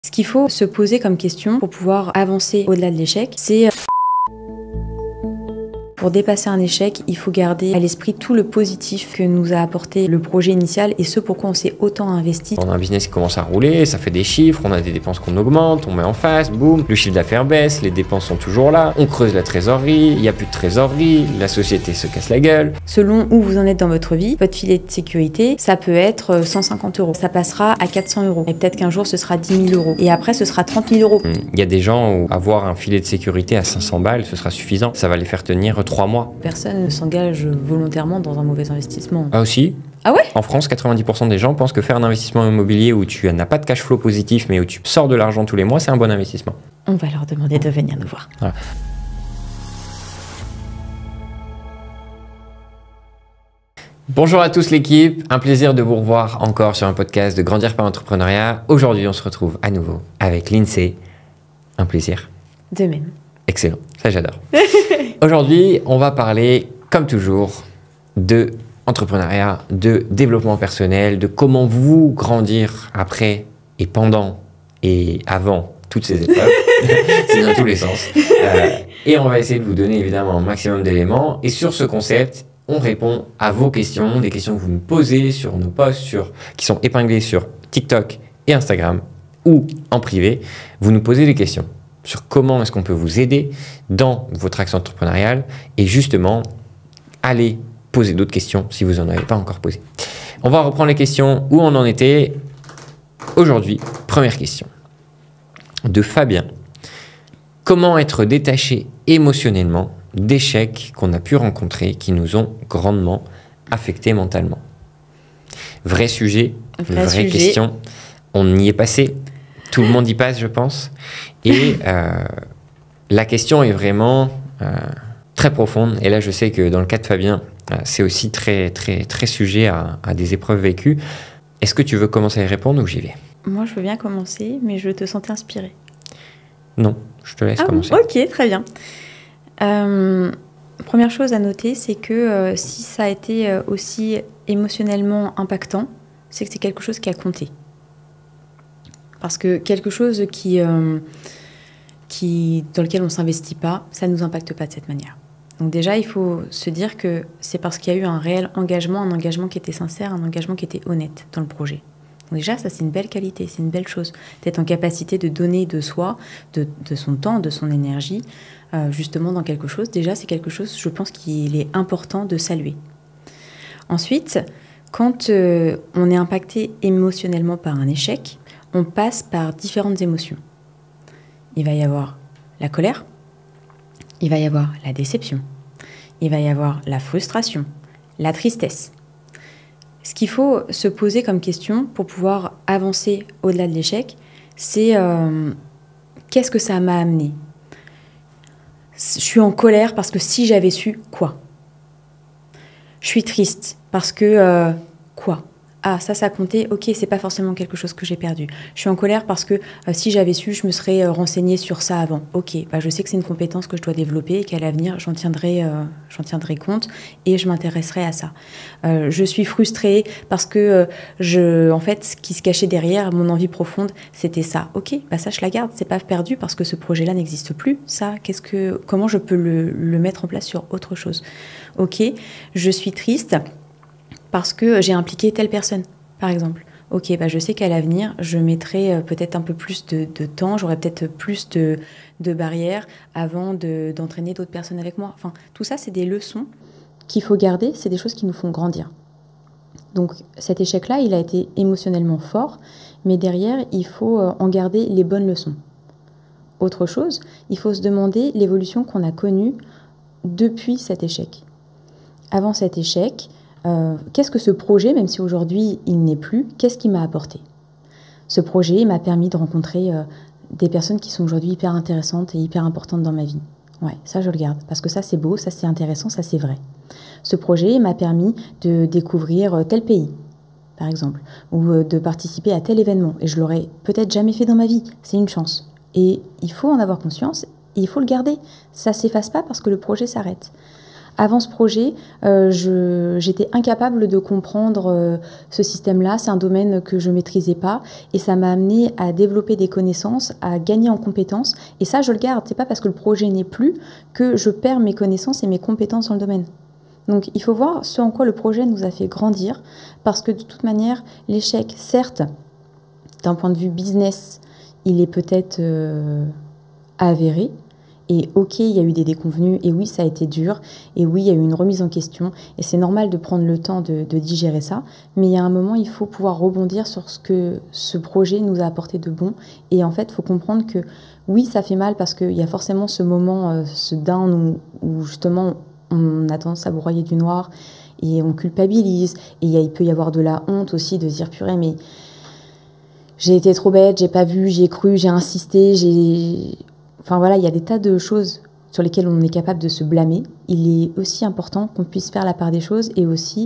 Ce qu'il faut se poser comme question pour pouvoir avancer au-delà de l'échec, c'est pour dépasser un échec, il faut garder à l'esprit tout le positif que nous a apporté le projet initial et ce pourquoi on s'est autant investi. On a un business qui commence à rouler, ça fait des chiffres, on a des dépenses qu'on augmente, on met en face, boum, le chiffre d'affaires baisse, les dépenses sont toujours là, on creuse la trésorerie, il n'y a plus de trésorerie, la société se casse la gueule. Selon où vous en êtes dans votre vie, votre filet de sécurité, ça peut être 150 €. Ça passera à 400 €. Et peut-être qu'un jour, ce sera 10 000 €. Et après, ce sera 30 000 €. Il y a des gens où avoir un filet de sécurité à 500 balles, ce sera suffisant. Ça va les faire tenir 3 mois. Personne ne s'engage volontairement dans un mauvais investissement. Ah aussi. Ah ouais ? En France, 90% des gens pensent que faire un investissement immobilier où tu n'as pas de cash flow positif, mais où tu sors de l'argent tous les mois, c'est un bon investissement. On va leur demander de venir nous voir. Voilà. Bonjour à tous l'équipe, un plaisir de vous revoir encore sur un podcast de Grandir par l'entrepreneuriat. Aujourd'hui, on se retrouve à nouveau avec Lindsay. Un plaisir. De même. Excellent, ça j'adore. Aujourd'hui, on va parler, comme toujours, de entrepreneuriat, de développement personnel, de comment vous grandir après et pendant et avant toutes ces épreuves. C'est dans tous les sens. Et on va essayer de vous donner évidemment un maximum d'éléments. Et sur ce concept, on répond à vos questions, des questions que vous nous posez sur nos posts qui sont épinglés sur TikTok et Instagram ou en privé. Vous nous posez des questions sur comment est-ce qu'on peut vous aider dans votre action entrepreneuriale et justement, allez poser d'autres questions si vous n'en avez pas encore posé. On va reprendre les questions où on en était aujourd'hui. Première question de Fabien. Comment être détaché émotionnellement d'échecs qu'on a pu rencontrer qui nous ont grandement affectés mentalement? Vrai sujet, vraie question. On y est passé. Tout le monde y passe, je pense. Et la question est vraiment très profonde. Et là, je sais que dans le cas de Fabien, c'est aussi très, très, très sujet à des épreuves vécues. Est-ce que tu veux commencer à y répondre ou j'y vais? Moi, je veux bien commencer, mais je te sentais inspirée. Non, je te laisse commencer. Ok, très bien. Première chose à noter, c'est que si ça a été aussi émotionnellement impactant, c'est que c'est quelque chose qui a compté. Parce que quelque chose dans lequel on ne s'investit pas, ça ne nous impacte pas de cette manière. Donc déjà, il faut se dire que c'est parce qu'il y a eu un réel engagement, un engagement qui était sincère, un engagement qui était honnête dans le projet. Donc déjà, ça, c'est une belle qualité, c'est une belle chose. D'être en capacité de donner de soi, de son temps, de son énergie, justement dans quelque chose. Déjà, c'est quelque chose, je pense, qu'il est important de saluer. Ensuite, quand on est impacté émotionnellement par un échec, on passe par différentes émotions. Il va y avoir la colère, il va y avoir la déception, il va y avoir la frustration, la tristesse. Ce qu'il faut se poser comme question pour pouvoir avancer au-delà de l'échec, c'est qu'est-ce que ça m'a amené ? Je suis en colère parce que si j'avais su, quoi ? Je suis triste parce que, quoi ? Ah, ça comptait, ok, c'est pas forcément quelque chose que j'ai perdu. Je suis en colère parce que si j'avais su, je me serais renseignée sur ça avant. Ok, je sais que c'est une compétence que je dois développer et qu'à l'avenir, j'en tiendrai compte et je m'intéresserai à ça. Je suis frustrée parce que, en fait, ce qui se cachait derrière mon envie profonde, c'était ça. Ok, ça, je la garde, c'est pas perdu parce que ce projet-là n'existe plus. Ça, comment je peux le mettre en place sur autre chose ? Ok, je suis triste parce que j'ai impliqué telle personne, par exemple. Ok, je sais qu'à l'avenir, je mettrai peut-être un peu plus de temps, j'aurai peut-être plus de barrières avant d'entraîner d'autres personnes avec moi. Enfin, tout ça, c'est des leçons qu'il faut garder, c'est des choses qui nous font grandir. Donc, cet échec-là, il a été émotionnellement fort, mais derrière, il faut en garder les bonnes leçons. Autre chose, il faut se demander l'évolution qu'on a connue depuis cet échec. Avant cet échec, qu'est-ce que ce projet, même si aujourd'hui il n'est plus, qu'est-ce qu'il m'a apporté ? Ce projet m'a permis de rencontrer des personnes qui sont aujourd'hui hyper intéressantes et hyper importantes dans ma vie. Ouais, ça je le garde, parce que ça c'est beau, ça c'est intéressant, ça c'est vrai. Ce projet m'a permis de découvrir tel pays, par exemple, ou de participer à tel événement, et je l'aurais peut-être jamais fait dans ma vie, c'est une chance. Et il faut en avoir conscience, et il faut le garder. Ça ne s'efface pas parce que le projet s'arrête. Avant ce projet, j'étais incapable de comprendre ce système-là. C'est un domaine que je ne maîtrisais pas et ça m'a amené à développer des connaissances, à gagner en compétences. Et ça, je le garde. C'est pas parce que le projet n'est plus que je perds mes connaissances et mes compétences dans le domaine. Donc il faut voir ce en quoi le projet nous a fait grandir parce que de toute manière, l'échec, certes, d'un point de vue business, il est peut-être avéré. Et ok, il y a eu des déconvenues, et oui, ça a été dur, et oui, il y a eu une remise en question, et c'est normal de prendre le temps de digérer ça, mais il y a un moment, il faut pouvoir rebondir sur ce que ce projet nous a apporté de bon, et en fait, il faut comprendre que oui, ça fait mal, parce qu'il y a forcément ce moment, ce down, où justement, on a tendance à broyer du noir, et on culpabilise, et il peut y avoir de la honte aussi, de se dire, purée, mais j'ai été trop bête, j'ai pas vu, j'ai cru, j'ai insisté, Enfin voilà, il y a des tas de choses sur lesquelles on est capable de se blâmer. Il est aussi important qu'on puisse faire la part des choses et aussi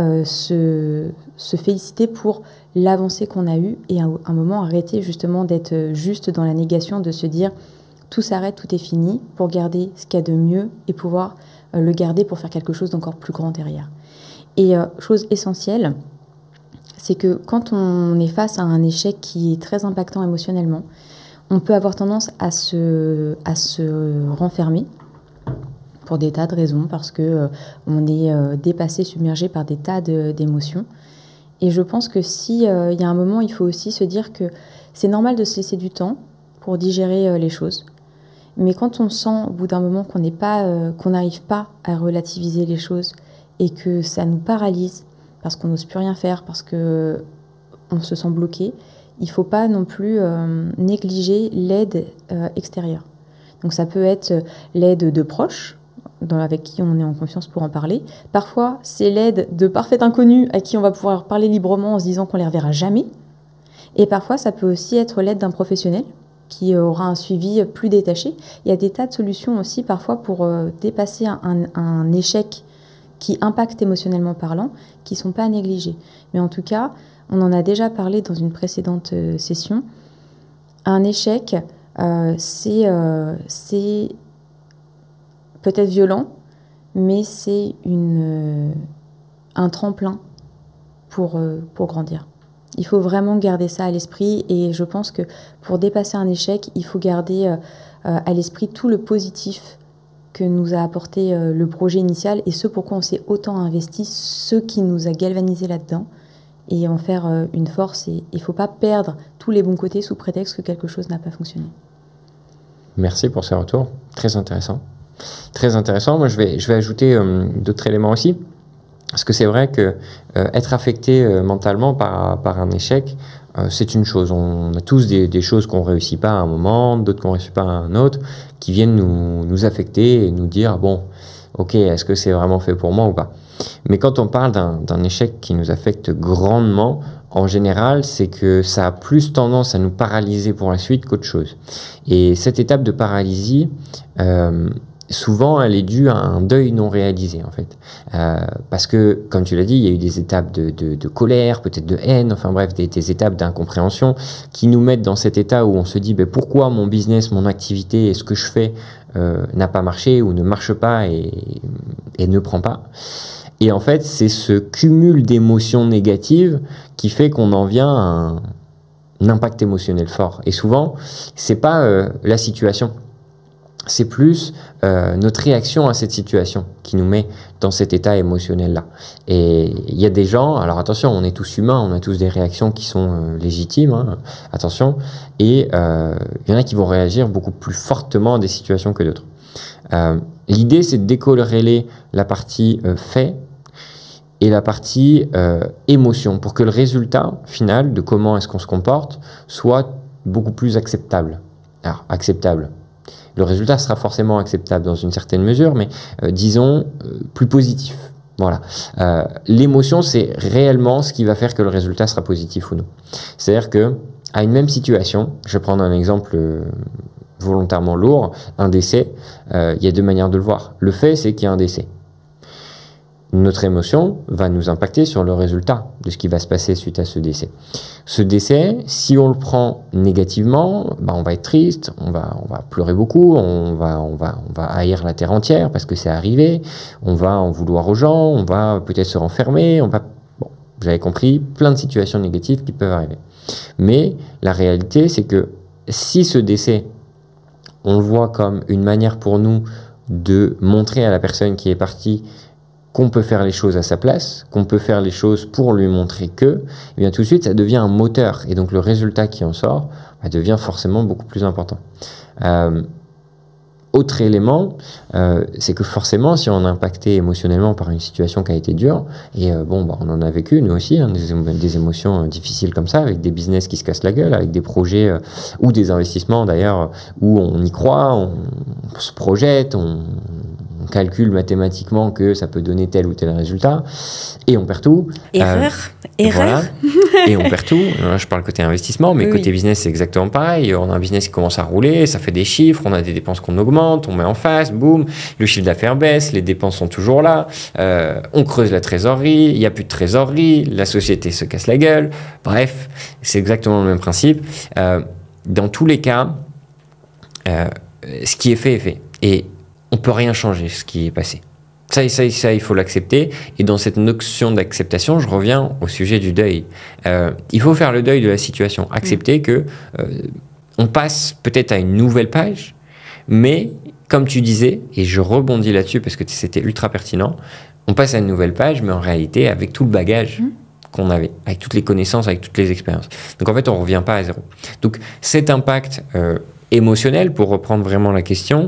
se féliciter pour l'avancée qu'on a eue et à un moment arrêter justement d'être juste dans la négation, de se dire tout s'arrête, tout est fini, pour garder ce qu'il y a de mieux et pouvoir le garder pour faire quelque chose d'encore plus grand derrière. Et chose essentielle, c'est que quand on est face à un échec qui est très impactant émotionnellement, on peut avoir tendance à se renfermer pour des tas de raisons, parce que on est dépassé, submergé par des tas d'émotions. Et je pense que si y a un moment, il faut aussi se dire que c'est normal de se laisser du temps pour digérer les choses. Mais quand on sent au bout d'un moment qu'on n'arrive pas à relativiser les choses et que ça nous paralyse parce qu'on n'ose plus rien faire, parce qu'on se sent bloqué, il ne faut pas non plus négliger l'aide extérieure. Donc ça peut être l'aide de proches, avec qui on est en confiance pour en parler. Parfois, c'est l'aide de parfaits inconnus à qui on va pouvoir parler librement en se disant qu'on ne les reverra jamais. Et parfois, ça peut aussi être l'aide d'un professionnel qui aura un suivi plus détaché. Il y a des tas de solutions aussi parfois pour dépasser un échec qui impacte émotionnellement parlant, qui ne sont pas à négliger. Mais en tout cas, on en a déjà parlé dans une précédente session. Un échec, c'est peut-être violent, mais c'est un tremplin pour grandir. Il faut vraiment garder ça à l'esprit et je pense que pour dépasser un échec, il faut garder à l'esprit tout le positif que nous a apporté le projet initial et ce pourquoi on s'est autant investi, ce qui nous a galvanisé là-dedans. Et en faire une force. Et il ne faut pas perdre tous les bons côtés sous prétexte que quelque chose n'a pas fonctionné. Merci pour ces retours. Très intéressant. Très intéressant. Moi, je vais ajouter d'autres éléments aussi. Parce que c'est vrai que être affecté mentalement par un échec, c'est une chose. On a tous des choses qu'on ne réussit pas à un moment, d'autres qu'on ne réussit pas à un autre, qui viennent nous affecter et nous dire, bon, ok, est-ce que c'est vraiment fait pour moi ou pas ? Mais quand on parle d'un échec qui nous affecte grandement, en général, c'est que ça a plus tendance à nous paralyser pour la suite qu'autre chose. Et cette étape de paralysie, souvent, elle est due à un deuil non réalisé, en fait. Parce que, comme tu l'as dit, il y a eu des étapes de colère, peut-être de haine, enfin bref, des étapes d'incompréhension qui nous mettent dans cet état où on se dit pourquoi mon business, mon activité et ce que je fais n'a pas marché ou ne marche pas et ne prend pas. Et en fait, c'est ce cumul d'émotions négatives qui fait qu'on en vient à un impact émotionnel fort. Et souvent, c'est pas la situation, c'est plus notre réaction à cette situation qui nous met dans cet état émotionnel-là. Et il y a des gens, alors attention, on est tous humains, on a tous des réactions qui sont légitimes, hein, attention, et il y en a qui vont réagir beaucoup plus fortement à des situations que d'autres. L'idée, c'est de décorréler la partie fait et la partie émotion pour que le résultat final de comment est-ce qu'on se comporte soit beaucoup plus acceptable. Alors, acceptable. Le résultat sera forcément acceptable dans une certaine mesure, mais disons plus positif. Voilà. L'émotion, c'est réellement ce qui va faire que le résultat sera positif ou non. C'est-à-dire que à une même situation, je vais prendre un exemple volontairement lourd, un décès, il y a deux manières de le voir. Le fait, c'est qu'il y a un décès. notre émotion va nous impacter sur le résultat de ce qui va se passer suite à ce décès. Ce décès, si on le prend négativement, on va être triste, on va pleurer beaucoup, on va haïr la terre entière parce que c'est arrivé, on va en vouloir aux gens, on va peut-être se renfermer, vous avez compris, plein de situations négatives qui peuvent arriver. Mais la réalité, c'est que si ce décès, on le voit comme une manière pour nous de montrer à la personne qui est partie qu'on peut faire les choses à sa place, qu'on peut faire les choses pour lui montrer que, eh bien tout de suite, ça devient un moteur. Et donc, le résultat qui en sort devient forcément beaucoup plus important. Autre élément, c'est que forcément, si on est impacté émotionnellement par une situation qui a été dure, et on en a vécu, nous aussi, des émotions difficiles comme ça, avec des business qui se cassent la gueule, avec des projets ou des investissements d'ailleurs, où on y croit, on se projette, on calcule mathématiquement que ça peut donner tel ou tel résultat, et on perd tout. Erreur. Voilà. Et on perd tout. Là, je parle côté investissement, mais côté business, c'est exactement pareil. On a un business qui commence à rouler, ça fait des chiffres, on a des dépenses qu'on augmente, on met en face, boum, le chiffre d'affaires baisse, les dépenses sont toujours là, on creuse la trésorerie, il n'y a plus de trésorerie, la société se casse la gueule. Bref, c'est exactement le même principe. Dans tous les cas, ce qui est fait est fait. Et on ne peut rien changer, ce qui est passé. Ça, il faut l'accepter. Et dans cette notion d'acceptation, je reviens au sujet du deuil. Il faut faire le deuil de la situation. Accepter que on passe peut-être à une nouvelle page, mais comme tu disais, et je rebondis là-dessus parce que c'était ultra pertinent, on passe à une nouvelle page, mais en réalité avec tout le bagage qu'on avait, avec toutes les connaissances, avec toutes les expériences. Donc en fait, on ne revient pas à zéro. Donc cet impact émotionnel, pour reprendre vraiment la question,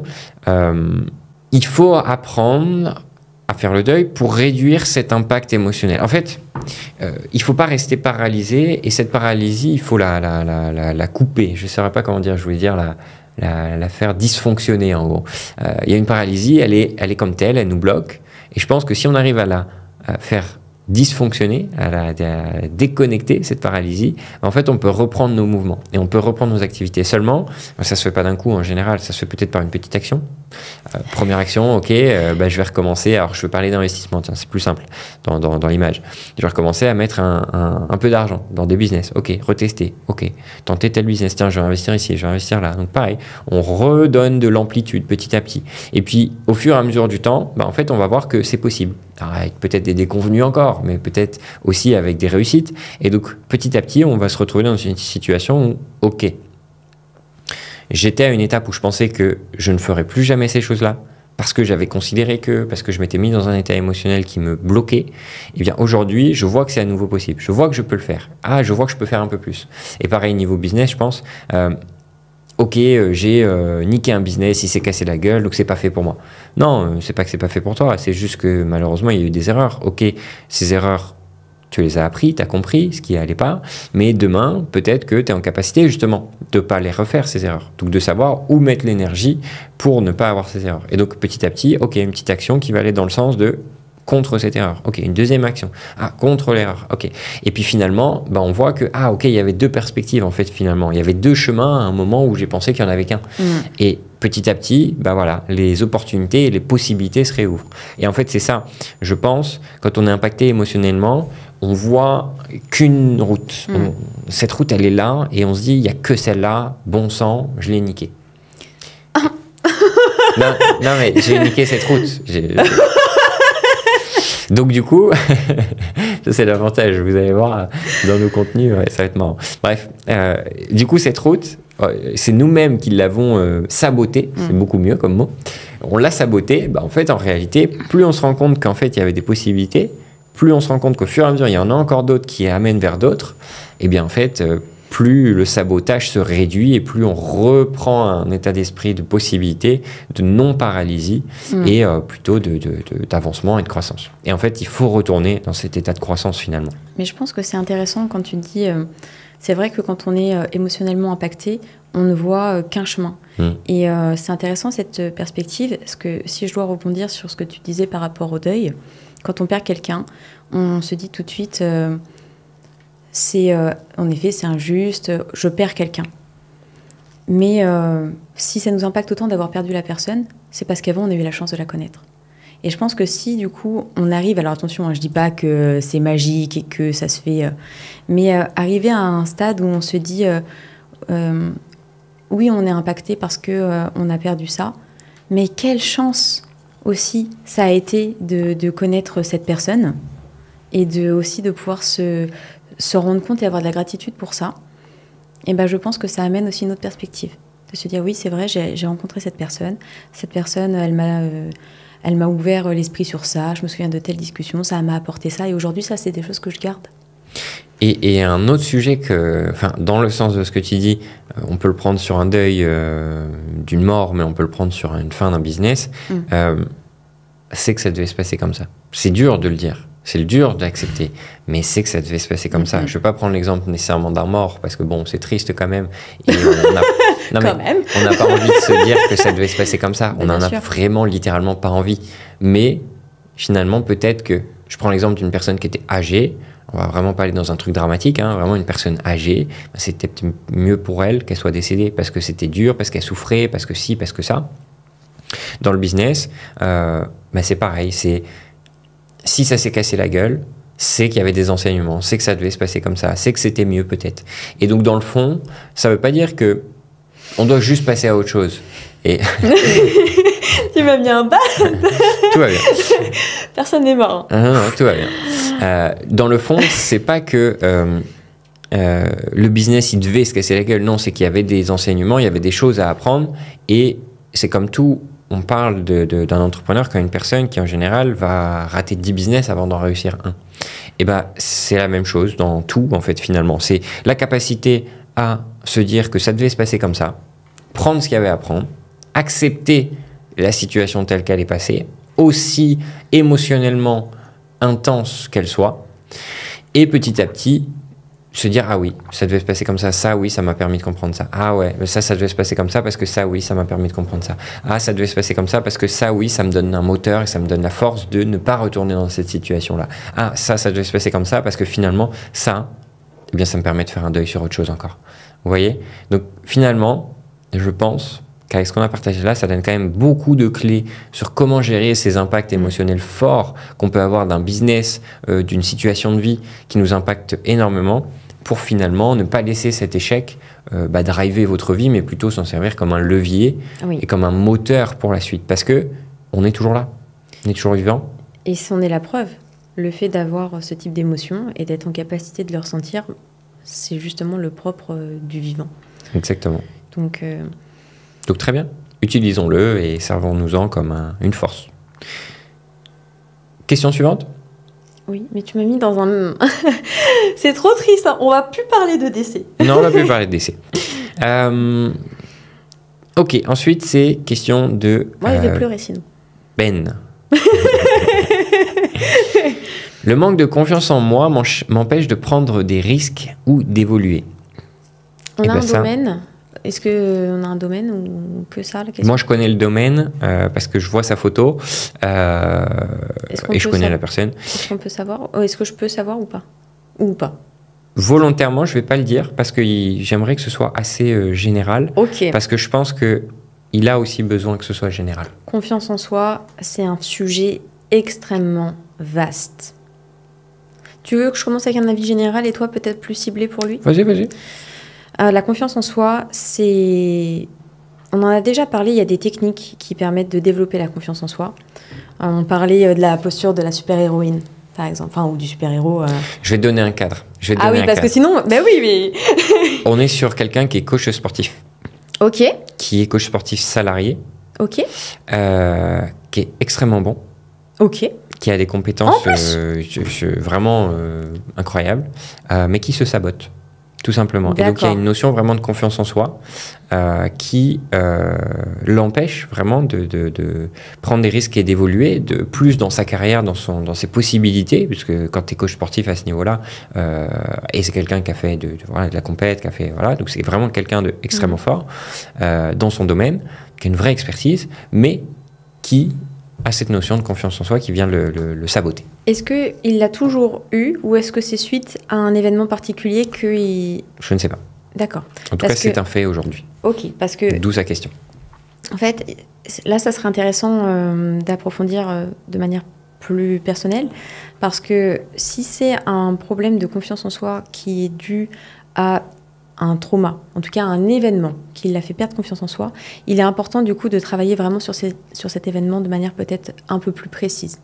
il faut apprendre à faire le deuil pour réduire cet impact émotionnel. En fait, il ne faut pas rester paralysé, et cette paralysie, il faut la couper. Je ne saurais pas comment dire, je voulais dire la faire dysfonctionner en gros. Il y a une paralysie, elle est comme telle, elle nous bloque, et je pense que si on arrive à la faire dysfonctionner, à déconnecter cette paralysie, en fait on peut reprendre nos mouvements et on peut reprendre nos activités. Seulement, ça se fait pas d'un coup en général, ça se fait peut-être par une petite action. Première action, ok, je vais recommencer. Alors je vais parler d'investissement, tiens, c'est plus simple dans l'image. Je vais recommencer à mettre un peu d'argent dans des business. Ok, retester. Ok, tenter tel business. Tiens, je vais investir ici, je vais investir là. Donc pareil, on redonne de l'amplitude petit à petit. Et puis au fur et à mesure du temps, en fait, on va voir que c'est possible. Alors, avec peut-être des déconvenus encore, mais peut-être aussi avec des réussites. Et donc petit à petit, on va se retrouver dans une situation où, ok, j'étais à une étape où je pensais que je ne ferais plus jamais ces choses-là, parce que j'avais considéré parce que je m'étais mis dans un état émotionnel qui me bloquait. Et bien aujourd'hui, je vois que c'est à nouveau possible. Je vois que je peux le faire. Je vois que je peux faire un peu plus. Et pareil, niveau business, je pense, ok, j'ai niqué un business, il s'est cassé la gueule, donc c'est pas fait pour moi. Non, c'est pas que c'est pas fait pour toi, c'est juste que malheureusement, il y a eu des erreurs. Ok, ces erreurs, tu les as appris, tu as compris ce qui allait pas, mais demain, peut-être que tu es en capacité justement de ne pas les refaire, ces erreurs. Donc de savoir où mettre l'énergie pour ne pas avoir ces erreurs. Et donc petit à petit, ok, une petite action qui va aller dans le sens de contre cette erreur. Ok, une deuxième action. Contre l'erreur. Ok. Et puis finalement, on voit que, ok, il y avait deux perspectives en fait finalement. Il y avait deux chemins à un moment où j'ai pensé qu'il n'y en avait qu'un. Et petit à petit, voilà, les opportunités et les possibilités se réouvrent. Et en fait, c'est ça. Je pense, quand on est impacté émotionnellement, on voit qu'une route. Cette route, elle est là et on se dit, il n'y a que celle-là, bon sang, je l'ai niquée. non, mais j'ai niqué cette route. Donc du coup, ça c'est l'avantage, vous allez voir dans nos contenus, ça va être marrant. Bref, du coup cette route, c'est nous-mêmes qui l'avons sabotée, c'est beaucoup mieux comme mot. On l'a sabotée, en fait en réalité, plus on se rend compte qu'en fait il y avait des possibilités, plus on se rend compte qu'au fur et à mesure il y en a encore d'autres qui amènent vers d'autres, et bien en fait plus le sabotage se réduit et plus on reprend un état d'esprit de possibilité, de non-paralysie et plutôt d'avancement et de croissance. Et en fait, il faut retourner dans cet état de croissance finalement. Mais je pense que c'est intéressant quand tu dis, c'est vrai que quand on est émotionnellement impacté, on ne voit qu'un chemin. Et c'est intéressant cette perspective, parce que si je dois rebondir sur ce que tu disais par rapport au deuil, quand on perd quelqu'un, on se dit tout de suite... en effet, c'est injuste, je perds quelqu'un. Mais si ça nous impacte autant d'avoir perdu la personne, c'est parce qu'avant, on a eu la chance de la connaître. Et je pense que si, du coup, on arrive... Alors attention, hein, je dis pas que c'est magique et que ça se fait... mais arriver à un stade où on se dit... oui, on est impacté parce qu'on a perdu ça, mais quelle chance aussi ça a été de connaître cette personne et aussi de pouvoir se rendre compte et avoir de la gratitude pour ça. Et ben, je pense que ça amène aussi une autre perspective. De se dire, oui, c'est vrai, j'ai rencontré cette personne. Cette personne, elle m'a ouvert l'esprit sur ça. Je me souviens de telles discussions, ça m'a apporté ça. Et aujourd'hui, ça, c'est des choses que je garde. Et un autre sujet dans le sens de ce que tu dis, on peut le prendre sur un deuil d'une mort, mais on peut le prendre sur une fin d'un business, c'est que ça devait se passer comme ça. C'est dur de le dire, c'est dur d'accepter, mais c'est que ça devait se passer comme ça. Je ne vais pas prendre l'exemple nécessairement d'un mort, parce que bon, c'est triste quand même. Et on n'a pas envie de se dire que ça devait se passer comme ça. On n'en a vraiment littéralement pas envie. Mais finalement, peut-être que, je prends l'exemple d'une personne qui était âgée, on va vraiment pas aller dans un truc dramatique, hein, vraiment une personne âgée, c'était peut-être mieux pour elle qu'elle soit décédée parce que c'était dur, parce qu'elle souffrait, parce que ci, parce que ça. Dans le business, c'est pareil, si ça s'est cassé la gueule, c'est qu'il y avait des enseignements, c'est que ça devait se passer comme ça, c'est que c'était mieux peut-être. Et donc dans le fond, ça veut pas dire que on doit juste passer à autre chose. Et tu m'as mis un bas. Tout va bien. Personne n'est mort. Non, tout va bien. Dans le fond, c'est pas que le business, il devait se casser la gueule. Non, c'est qu'il y avait des enseignements, il y avait des choses à apprendre. Et c'est comme tout, on parle d'un entrepreneur comme une personne qui, en général, va rater 10 business avant d'en réussir un. Et c'est la même chose dans tout, en fait, finalement. C'est la capacité à se dire que ça devait se passer comme ça, prendre ce qu'il y avait à prendre, accepter la situation telle qu'elle est passée, aussi émotionnellement intense qu'elle soit, et petit à petit se dire, ah oui, ça devait se passer comme ça oui, ça m'a permis de comprendre ça, ah ouais, mais ça devait se passer comme ça parce que ça oui, ça m'a permis de comprendre ça, ah ça devait se passer comme ça parce que ça oui, ça me donne un moteur et ça me donne la force de ne pas retourner dans cette situation-là, ah ça devait se passer comme ça parce que finalement ça, eh bien ça me permet de faire un deuil sur autre chose encore, vous voyez. Donc finalement, je pense qu'avec ce qu'on a partagé là, ça donne quand même beaucoup de clés sur comment gérer ces impacts émotionnels forts qu'on peut avoir d'un business, d'une situation de vie qui nous impacte énormément, pour finalement ne pas laisser cet échec driver votre vie, mais plutôt s'en servir comme un levier et comme un moteur pour la suite. Parce que on est toujours là, on est toujours vivant. Et c'en est la preuve. Le fait d'avoir ce type d'émotion et d'être en capacité de le ressentir, c'est justement le propre du vivant. Exactement. Donc très bien, utilisons-le et servons-nous-en comme une force. Question suivante. Oui, mais tu m'as mis dans un... C'est trop triste, hein. On va plus parler de décès. Non, on va plus parler de décès. Ok, ensuite c'est question de... Moi, je vais pleurer sinon. Ben. Le manque de confiance en moi m'empêche de prendre des risques ou d'évoluer. On a un domaine... Est-ce qu'on a un domaine ou que ça, la question ? Moi, je connais le domaine parce que je vois sa photo et je connais la personne. Est-ce qu'on peut savoir ? Est-ce que je peux savoir ou pas ? Ou pas ? Volontairement, je ne vais pas le dire parce que j'aimerais que ce soit assez général. Ok. Parce que je pense qu'il a aussi besoin que ce soit général. Confiance en soi, c'est un sujet extrêmement vaste. Tu veux que je commence avec un avis général et toi peut-être plus ciblé pour lui ? Vas-y. La confiance en soi, c'est... On en a déjà parlé, il y a des techniques qui permettent de développer la confiance en soi. On parlait de la posture de la super-héroïne, par exemple, enfin, ou du super-héros. Je vais te donner un cadre. Que sinon... Ben oui, mais... On est sur quelqu'un qui est coach sportif. Ok. Qui est coach sportif salarié. Ok. Qui est extrêmement bon. Ok. Qui a des compétences vraiment incroyables, mais qui se sabote. Tout simplement. D'accord. Et donc, il y a une notion vraiment de confiance en soi qui l'empêche vraiment de prendre des risques et d'évoluer de plus dans sa carrière, dans ses possibilités, puisque quand tu es coach sportif à ce niveau-là, et c'est quelqu'un qui a fait de la compète, qui a fait, donc c'est vraiment quelqu'un d'extrêmement fort dans son domaine, qui a une vraie expertise, mais qui a cette notion de confiance en soi qui vient le saboter. Est-ce qu'il l'a toujours eu ou est-ce que c'est suite à un événement particulier qu'il... Je ne sais pas. D'accord. En tout cas, c'est un fait aujourd'hui. Ok, parce que... D'où sa question. En fait, là, ça serait intéressant d'approfondir de manière plus personnelle, parce que si c'est un problème de confiance en soi qui est dû à un trauma, en tout cas un événement qui l'a fait perdre confiance en soi, il est important du coup de travailler vraiment sur cet événement de manière peut-être un peu plus précise.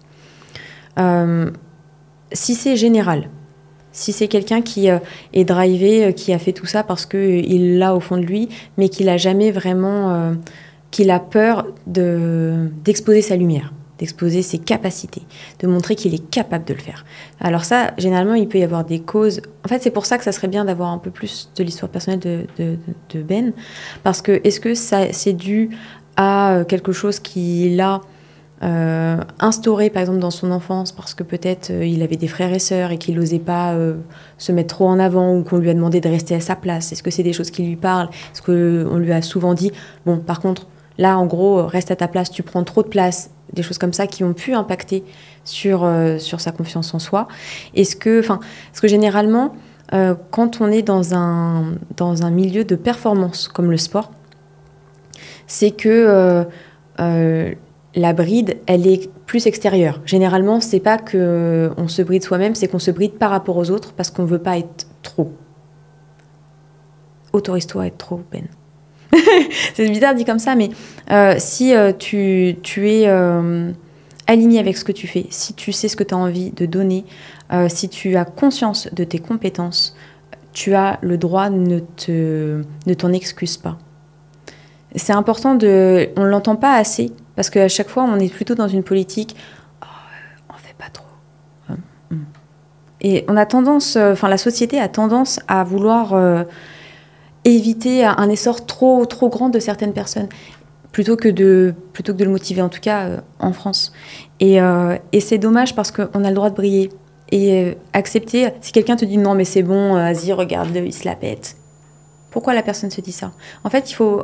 Si c'est général, si c'est quelqu'un qui est drivé, qui a fait tout ça parce qu'il l'a au fond de lui, mais qu'il n'a jamais vraiment... qu'il a peur d'exposer sa lumière, d'exposer ses capacités, de montrer qu'il est capable de le faire. Alors ça, généralement, il peut y avoir des causes... En fait, c'est pour ça que ça serait bien d'avoir un peu plus de l'histoire personnelle de Ben, parce que est-ce que c'est dû à quelque chose qu'il a instauré, par exemple, dans son enfance, parce que peut-être il avait des frères et sœurs et qu'il n'osait pas se mettre trop en avant, ou qu'on lui a demandé de rester à sa place? Est-ce que c'est des choses qui lui parlent? Est-ce qu'on lui a souvent dit, bon, par contre, là, en gros, reste à ta place, tu prends trop de place, des choses comme ça qui ont pu impacter sur sa confiance en soi. Est-ce que généralement, quand on est dans un milieu de performance comme le sport, c'est que la bride, elle est plus extérieure. Généralement, c'est pas qu'on se bride soi-même, c'est qu'on se bride par rapport aux autres parce qu'on veut pas être trop. Autorise-toi à être trop, Ben. C'est bizarre dit comme ça, mais si tu es aligné avec ce que tu fais, si tu sais ce que tu as envie de donner, si tu as conscience de tes compétences, tu as le droit, ne t'en excuse pas. C'est important, on ne l'entend pas assez, parce qu'à chaque fois, on est plutôt dans une politique on ne fait pas trop. Et on a tendance, la société a tendance à vouloir... éviter un essor trop grand de certaines personnes, plutôt que de le motiver, en tout cas en France. Et c'est dommage parce qu'on a le droit de briller. Et accepter, si quelqu'un te dit non mais c'est bon, vas-y, regarde-le, il se la pète. Pourquoi la personne se dit ça? En fait, il faut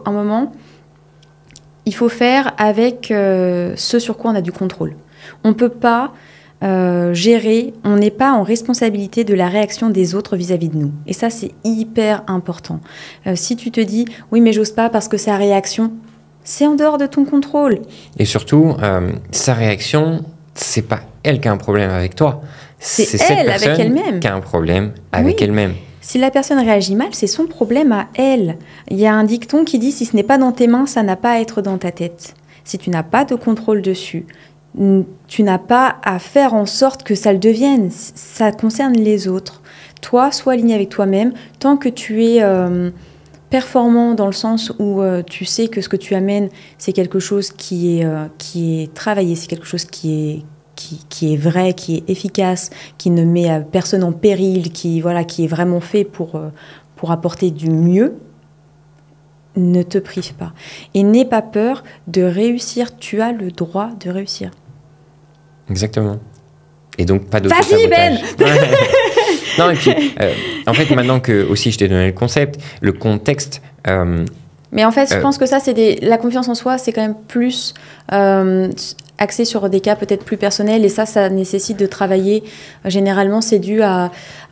faire avec ce sur quoi on a du contrôle. On ne peut pas gérer, on n'est pas en responsabilité de la réaction des autres vis-à-vis de nous. Et ça, c'est hyper important. Si tu te dis, oui, mais j'ose pas parce que sa réaction, c'est en dehors de ton contrôle. Et surtout, sa réaction, c'est pas elle qui a un problème avec toi. C'est cette personne avec elle-même qui a un problème avec elle-même. Si la personne réagit mal, c'est son problème à elle. Il y a un dicton qui dit, si ce n'est pas dans tes mains, ça n'a pas à être dans ta tête. Si tu n'as pas de contrôle dessus, tu n'as pas à faire en sorte que ça le devienne. Ça concerne les autres. Toi, sois aligné avec toi-même. Tant que tu es performant dans le sens où tu sais que ce que tu amènes, c'est quelque chose qui est travaillé, c'est quelque chose qui est vrai, qui est efficace, qui ne met personne en péril, qui est vraiment fait pour apporter du mieux, ne te prive pas. Et n'aie pas peur de réussir. Tu as le droit de réussir. Exactement. Et donc, pas d'auto-sabotage. Vas-y, Ben. Non, et puis, en fait, maintenant que aussi je t'ai donné le concept, le contexte... Mais en fait, je pense que ça, la confiance en soi, c'est quand même plus axé sur des cas peut-être plus personnels. Et ça nécessite de travailler. Généralement, c'est dû à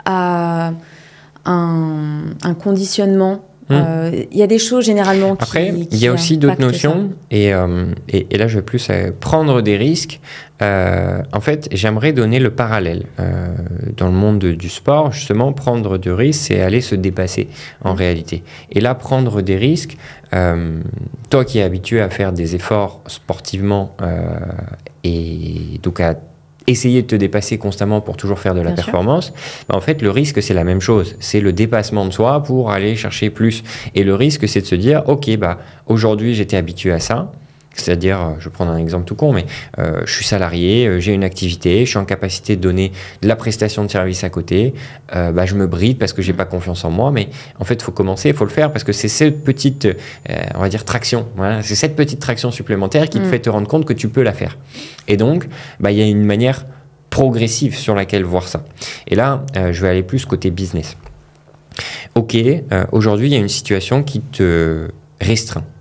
un conditionnement. Il y a des choses généralement Après, il y a aussi d'autres notions et là je vais plus prendre des risques. En fait, j'aimerais donner le parallèle. Dans le monde du sport, justement, prendre de risques, c'est aller se dépasser en réalité. Et là, prendre des risques, toi qui es habitué à faire des efforts sportivement et donc à essayer de te dépasser constamment pour toujours faire de la performance, en fait, le risque, c'est la même chose. C'est le dépassement de soi pour aller chercher plus. Et le risque, c'est de se dire, OK, aujourd'hui, j'étais habitué à ça. C'est-à-dire, je vais prendre un exemple tout con, mais je suis salarié, j'ai une activité, je suis en capacité de donner de la prestation de service à côté. Je me bride parce que j'ai pas confiance en moi, mais en fait, il faut commencer, il faut le faire parce que c'est cette petite, on va dire, traction. Voilà, c'est cette petite traction supplémentaire qui te fait te rendre compte que tu peux la faire. Et donc, il y a une manière progressive sur laquelle voir ça. Et là, je vais aller plus côté business. OK, aujourd'hui, il y a une situation qui te restreint.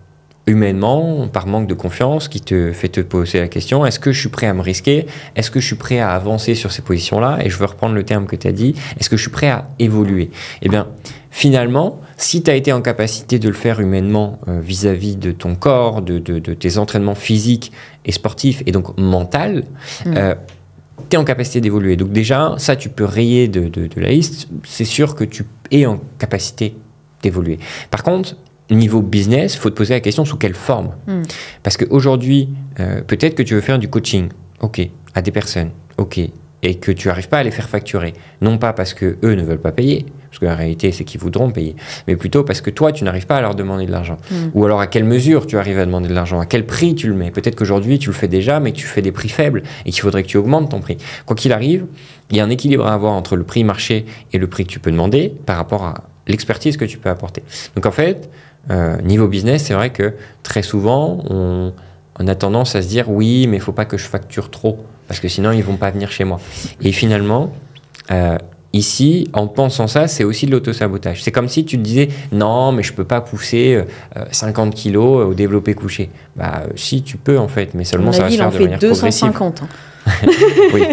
humainement, par manque de confiance, qui te fait te poser la question, est-ce que je suis prêt à me risquer? Est-ce que je suis prêt à avancer sur ces positions-là? Et je veux reprendre le terme que tu as dit, est-ce que je suis prêt à évoluer? Eh bien, finalement, si tu as été en capacité de le faire humainement vis-à-vis de ton corps, de tes entraînements physiques et sportifs, et donc mental, tu es en capacité d'évoluer. Donc déjà, ça, tu peux rayer de la liste. C'est sûr que tu es en capacité d'évoluer. Par contre, niveau business, il faut te poser la question sous quelle forme. Parce qu'aujourd'hui, peut-être que tu veux faire du coaching, ok, à des personnes, ok, et que tu n'arrives pas à les faire facturer. Non pas parce qu'eux ne veulent pas payer, parce que la réalité, c'est qu'ils voudront payer, mais plutôt parce que toi, tu n'arrives pas à leur demander de l'argent. Ou alors, à quelle mesure tu arrives à demander de l'argent? À quel prix tu le mets? Peut-être qu'aujourd'hui, tu le fais déjà, mais que tu fais des prix faibles et qu'il faudrait que tu augmentes ton prix. Quoi qu'il arrive, il y a un équilibre à avoir entre le prix marché et le prix que tu peux demander par rapport à l'expertise que tu peux apporter. Donc, en fait, niveau business, c'est vrai que très souvent, on a tendance à se dire oui, mais il ne faut pas que je facture trop parce que sinon ils ne vont pas venir chez moi. Et finalement, ici, en pensant ça, c'est aussi de l'autosabotage. C'est comme si tu te disais non, mais je ne peux pas pousser 50 kilos au développé couché. Bah, si, tu peux en fait, mais seulement ça va se faire de manière progressive. 250. Oui.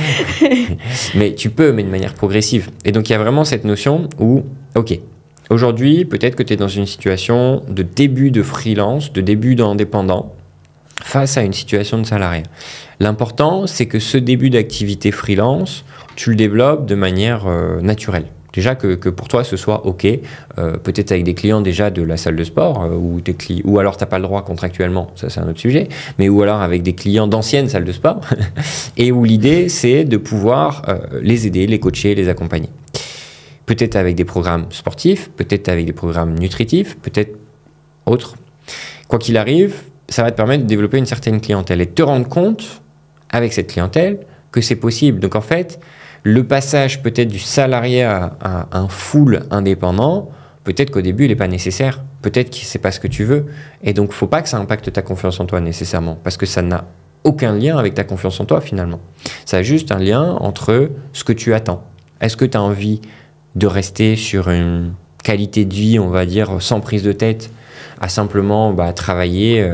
Mais tu peux, mais de manière progressive. Et donc il y a vraiment cette notion où, ok, aujourd'hui, peut-être que tu es dans une situation de début de freelance, de début d'indépendant, face à une situation de salarié. L'important, c'est que ce début d'activité freelance, tu le développes de manière naturelle. Déjà que pour toi, ce soit OK, peut-être avec des clients déjà de la salle de sport, ou alors tu n'as pas le droit contractuellement, ça c'est un autre sujet, mais ou alors avec des clients d'anciennes salles de sport, et où l'idée, c'est de pouvoir les aider, les coacher, les accompagner. Peut-être avec des programmes sportifs, peut-être avec des programmes nutritifs, peut-être autres. Quoi qu'il arrive, ça va te permettre de développer une certaine clientèle et de te rendre compte, avec cette clientèle, que c'est possible. Donc en fait, le passage peut-être du salarié à un full indépendant, peut-être qu'au début, il n'est pas nécessaire. Peut-être que ce n'est pas ce que tu veux. Et donc, il ne faut pas que ça impacte ta confiance en toi nécessairement, parce que ça n'a aucun lien avec ta confiance en toi finalement. Ça a juste un lien entre ce que tu attends. Est-ce que tu as envie de rester sur une qualité de vie, on va dire, sans prise de tête, à simplement travailler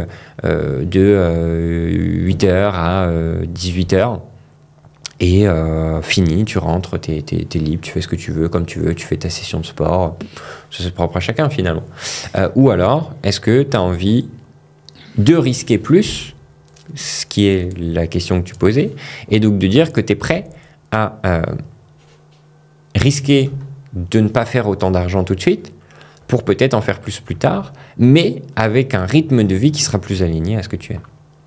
de 8h à 18h et fini, tu rentres, t'es libre, tu fais ce que tu veux, comme tu veux, tu fais ta session de sport, ça c'est propre à chacun finalement. Ou alors, est-ce que tu as envie de risquer plus, ce qui est la question que tu posais, et donc de dire que tu es prêt à risquer de ne pas faire autant d'argent tout de suite, pour peut-être en faire plus tard, mais avec un rythme de vie qui sera plus aligné à ce que tu aimes.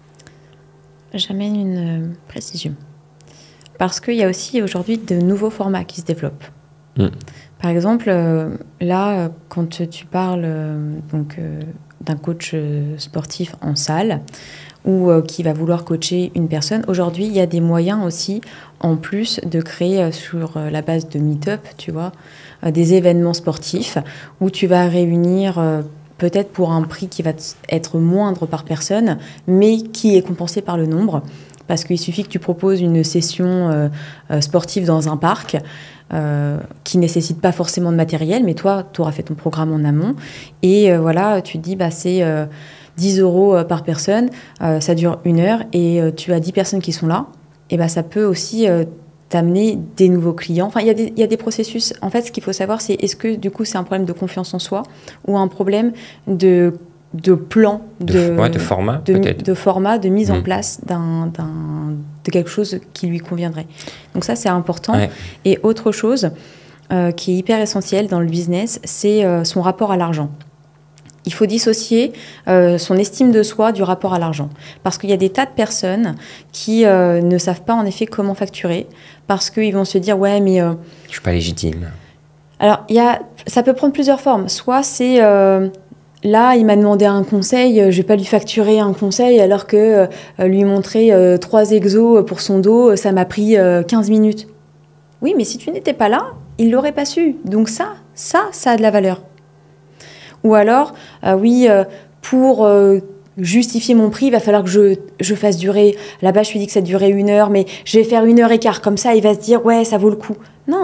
J'amène une précision. Parce qu'il y a aussi aujourd'hui de nouveaux formats qui se développent. Par exemple, là, quand tu parles d'un coach sportif en salle, ou qui va vouloir coacher une personne, aujourd'hui, il y a des moyens aussi, en plus, de créer sur la base de Meetup, tu vois, des événements sportifs où tu vas réunir peut-être pour un prix qui va être moindre par personne, mais qui est compensé par le nombre. Parce qu'il suffit que tu proposes une session sportive dans un parc qui ne nécessite pas forcément de matériel, mais toi, tu auras fait ton programme en amont. Et voilà, tu te dis, c'est 10 € par personne, ça dure 1 heure, et tu as 10 personnes qui sont là. Et ça peut aussi t'amener des nouveaux clients. Enfin, il y a des processus. En fait, ce qu'il faut savoir, c'est est-ce que, du coup, c'est un problème de confiance en soi ou un problème de plan, de format, peut-être. De format, de mise en place de quelque chose qui lui conviendrait. Donc ça, c'est important. Ouais. Et autre chose qui est hyper essentielle dans le business, c'est son rapport à l'argent. Il faut dissocier son estime de soi du rapport à l'argent. Parce qu'il y a des tas de personnes qui ne savent pas en effet comment facturer, parce qu'ils vont se dire « ouais, mais… je ne suis pas légitime ». Alors, ça peut prendre plusieurs formes. Soit c'est… là, il m'a demandé un conseil, je ne vais pas lui facturer un conseil, alors que lui montrer 3 exos pour son dos, ça m'a pris 15 minutes. Oui, mais si tu n'étais pas là, il ne l'aurait pas su. Donc ça a de la valeur. Ou alors, pour justifier mon prix, il va falloir que je fasse durer. Là-bas, je lui dis que ça durait 1 heure, mais je vais faire 1h15. Comme ça, il va se dire, ouais, ça vaut le coup. Non,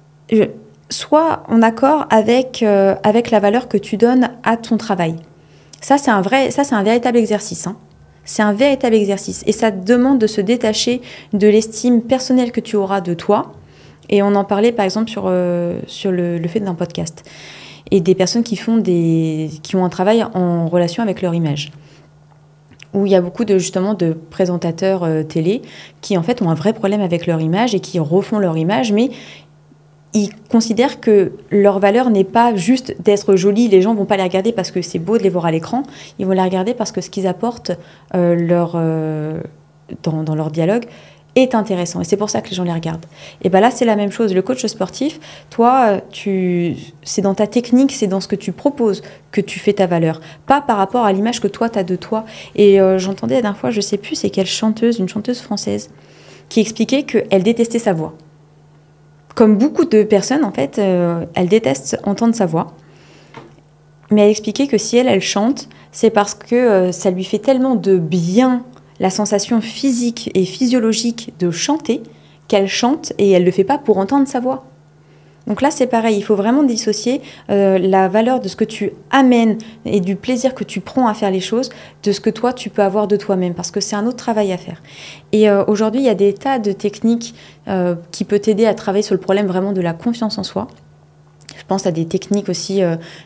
sois en accord avec la valeur que tu donnes à ton travail. Ça, c'est un véritable exercice. Hein. C'est un véritable exercice. Et ça te demande de se détacher de l'estime personnelle que tu auras de toi. Et on en parlait, par exemple, sur le fait d'un podcast. Et des personnes qui ont un travail en relation avec leur image. Où il y a beaucoup justement de présentateurs télé qui, en fait, ont un vrai problème avec leur image et qui refont leur image, mais ils considèrent que leur valeur n'est pas juste d'être jolis. Les gens ne vont pas les regarder parce que c'est beau de les voir à l'écran. Ils vont les regarder parce que ce qu'ils apportent dans leur dialogue est intéressant. Et c'est pour ça que les gens les regardent. Et bien là, c'est la même chose. Le coach sportif, toi, c'est dans ta technique, c'est dans ce que tu proposes que tu fais ta valeur. Pas par rapport à l'image que toi, tu as de toi. Et j'entendais la dernière fois, je ne sais plus c'est quelle chanteuse, une chanteuse française, qui expliquait qu'elle détestait sa voix. Comme beaucoup de personnes, en fait, elle déteste entendre sa voix. Mais elle expliquait que si elle chante, c'est parce que ça lui fait tellement de bien, la sensation physique et physiologique de chanter, qu'elle chante et elle ne le fait pas pour entendre sa voix. Donc là, c'est pareil, il faut vraiment dissocier la valeur de ce que tu amènes et du plaisir que tu prends à faire les choses de ce que toi, tu peux avoir de toi-même, parce que c'est un autre travail à faire. Et aujourd'hui, il y a des tas de techniques qui peuvent t'aider à travailler sur le problème vraiment de la confiance en soi. Je pense à des techniques aussi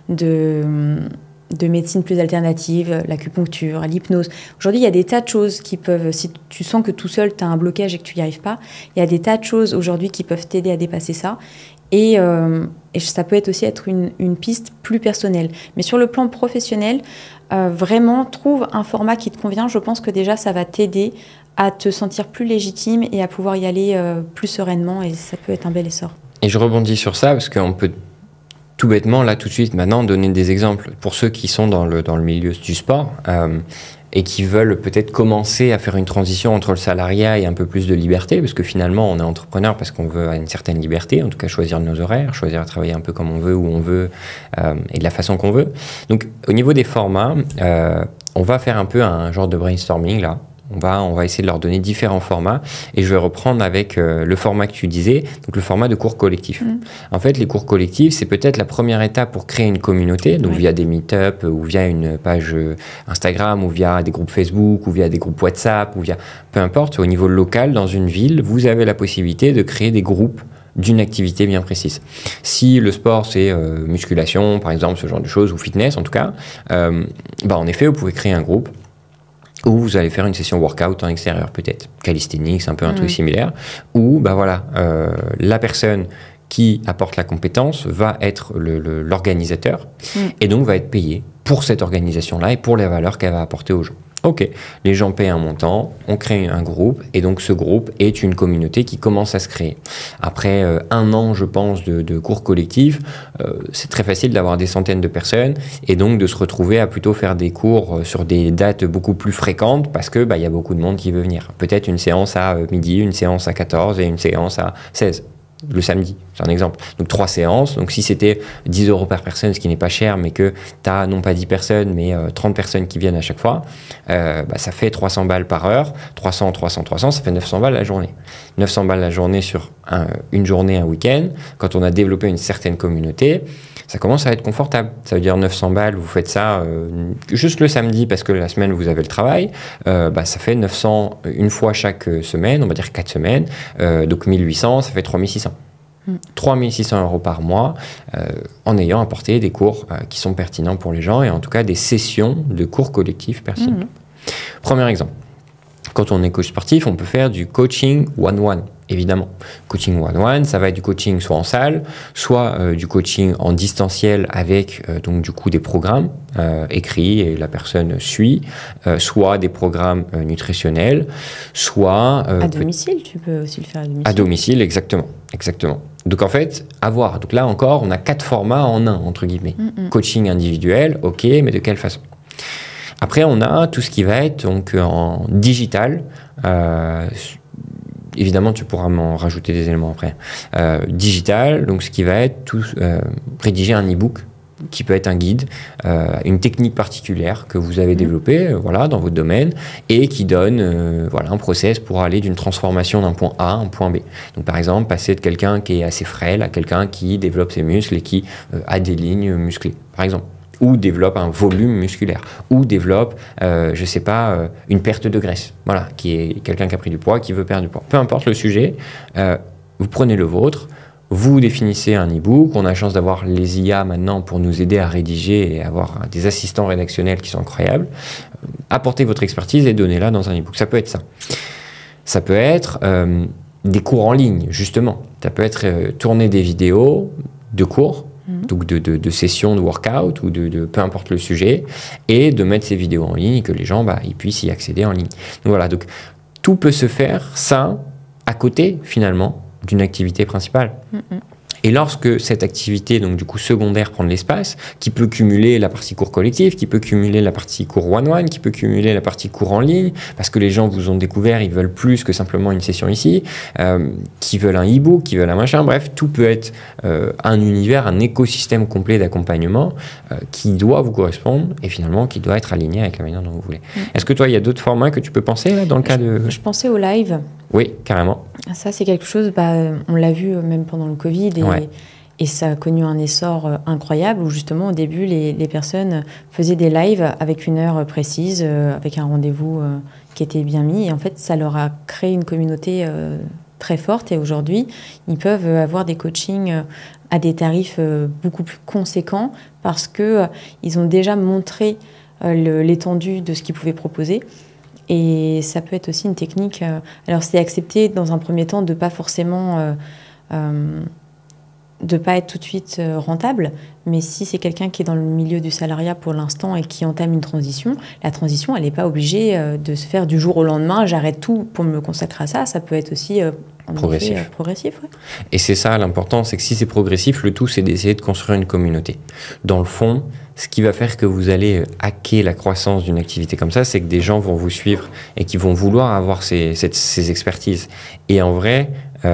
de médecine plus alternative, l'acupuncture, l'hypnose. Aujourd'hui, il y a des tas de choses qui peuvent, si tu sens que tout seul, tu as un blocage et que tu n'y arrives pas, il y a des tas de choses aujourd'hui qui peuvent t'aider à dépasser ça. Et ça peut aussi être une piste plus personnelle. Mais sur le plan professionnel, vraiment, trouve un format qui te convient. Je pense que déjà, ça va t'aider à te sentir plus légitime et à pouvoir y aller plus sereinement. Et ça peut être un bel essor. Et je rebondis sur ça parce qu'on peut tout bêtement, là, tout de suite, maintenant, donner des exemples. Pour ceux qui sont dans le milieu du sport et qui veulent peut-être commencer à faire une transition entre le salariat et un peu plus de liberté, parce que finalement, on est entrepreneur parce qu'on veut une certaine liberté, en tout cas choisir nos horaires, choisir de travailler un peu comme on veut, où on veut, et de la façon qu'on veut. Donc, au niveau des formats, on va faire un peu un genre de brainstorming, là. On va essayer de leur donner différents formats et je vais reprendre avec le format que tu disais, donc le format de cours collectifs. En fait, les cours collectifs, c'est peut-être la première étape pour créer une communauté, donc via des meet-up ou via une page Instagram ou via des groupes Facebook ou via des groupes WhatsApp ou via peu importe, au niveau local, dans une ville, vous avez la possibilité de créer des groupes d'une activité bien précise. Si le sport, c'est musculation, par exemple, ce genre de choses, ou fitness en tout cas, en effet, vous pouvez créer un groupe où vous allez faire une session workout en extérieur peut-être, calisthenics, un peu un truc similaire, où la personne qui apporte la compétence va être l'organisateur et donc va être payé pour cette organisation-là et pour les valeurs qu'elle va apporter aux gens. Ok, les gens payent un montant, on crée un groupe et donc ce groupe est une communauté qui commence à se créer. Après un an, je pense, de cours collectifs, c'est très facile d'avoir des centaines de personnes et donc de se retrouver à plutôt faire des cours sur des dates beaucoup plus fréquentes parce que y a beaucoup de monde qui veut venir. Peut-être une séance à midi, une séance à 14 et une séance à 16. Le samedi, c'est un exemple. Donc 3 séances, donc si c'était 10 € par personne, ce qui n'est pas cher, mais que tu as non pas 10 personnes, mais 30 personnes qui viennent à chaque fois, ça fait 300 balles par heure, 300, ça fait 900 balles la journée. 900 balles la journée sur une journée, un week-end, quand on a développé une certaine communauté, ça commence à être confortable. Ça veut dire 900 balles, vous faites ça juste le samedi parce que la semaine vous avez le travail, ça fait 900 une fois chaque semaine, on va dire 4 semaines, donc 1800, ça fait 3600. 3600 € par mois en ayant apporté des cours qui sont pertinents pour les gens et en tout cas des sessions de cours collectifs pertinents. Premier exemple. Quand on est coach sportif, on peut faire du coaching one-one, évidemment. Coaching one-one, ça va être du coaching soit en salle, soit du coaching en distanciel avec donc du coup des programmes écrits et la personne suit, soit des programmes nutritionnels, soit... à domicile, tu peux aussi le faire à domicile. À domicile, exactement. Donc en fait, à voir. Donc là encore, on a 4 formats en un, entre guillemets. Coaching individuel, ok, mais de quelle façon ? Après, on a tout ce qui va être donc, en digital. Évidemment, tu pourras m'en rajouter des éléments après. Digital, donc ce qui va être rédiger un e-book qui peut être un guide, une technique particulière que vous avez développée dans votre domaine et qui donne un process pour aller d'une transformation d'un point A à un point B. Donc par exemple, passer de quelqu'un qui est assez frêle à quelqu'un qui développe ses muscles et qui a des lignes musclées, par exemple. ou développe un volume musculaire, ou développe, je sais pas, une perte de graisse. Voilà, qui est quelqu'un qui a pris du poids, qui veut perdre du poids. Peu importe le sujet, vous prenez le vôtre, vous définissez un e-book. On a la chance d'avoir les IA maintenant pour nous aider à rédiger et avoir des assistants rédactionnels qui sont incroyables. Apportez votre expertise et donnez-la dans un e-book. Ça peut être ça. Ça peut être des cours en ligne, justement. Ça peut être tourner des vidéos de cours, donc de sessions de workout ou de peu importe le sujet, et de mettre ces vidéos en ligne et que les gens ils puissent y accéder en ligne. Donc voilà, donc tout peut se faire, ça, à côté, finalement, d'une activité principale. Et lorsque cette activité, donc du coup secondaire, prend de l'espace, qui peut cumuler la partie cours collectif, qui peut cumuler la partie cours one-one, qui peut cumuler la partie cours en ligne, parce que les gens vous ont découvert, ils veulent plus que simplement une session ici, qui veulent un e-book, qui veulent un machin, bref, tout peut être un univers, un écosystème complet d'accompagnement qui doit vous correspondre et finalement qui doit être aligné avec la manière dont vous voulez. Est-ce que toi, il y a d'autres formats que tu peux penser là, dans le cas de... Je pensais au live. Oui, carrément. Ça, c'est quelque chose, on l'a vu même pendant le Covid, et ça a connu un essor incroyable, où justement, au début, les personnes faisaient des lives avec une heure précise, avec un rendez-vous qui était bien mis, et en fait, ça leur a créé une communauté très forte, et aujourd'hui, ils peuvent avoir des coachings à des tarifs beaucoup plus conséquents, parce qu'ils ont déjà montré l'étendue de ce qu'ils pouvaient proposer. Et ça peut être aussi une technique. Alors, c'est accepté dans un premier temps de pas forcément, de pas être tout de suite rentable. Mais si c'est quelqu'un qui est dans le milieu du salariat pour l'instant et qui entame une transition, la transition, elle n'est pas obligée de se faire du jour au lendemain. J'arrête tout pour me consacrer à ça. Ça peut être aussi progressif. Ouais. Et c'est ça l'important, c'est que si c'est progressif, le tout, c'est d'essayer de construire une communauté. Dans le fond, ce qui va faire que vous allez hacker la croissance d'une activité comme ça, c'est que des gens vont vous suivre et qui vont vouloir avoir ces expertises. Et en vrai,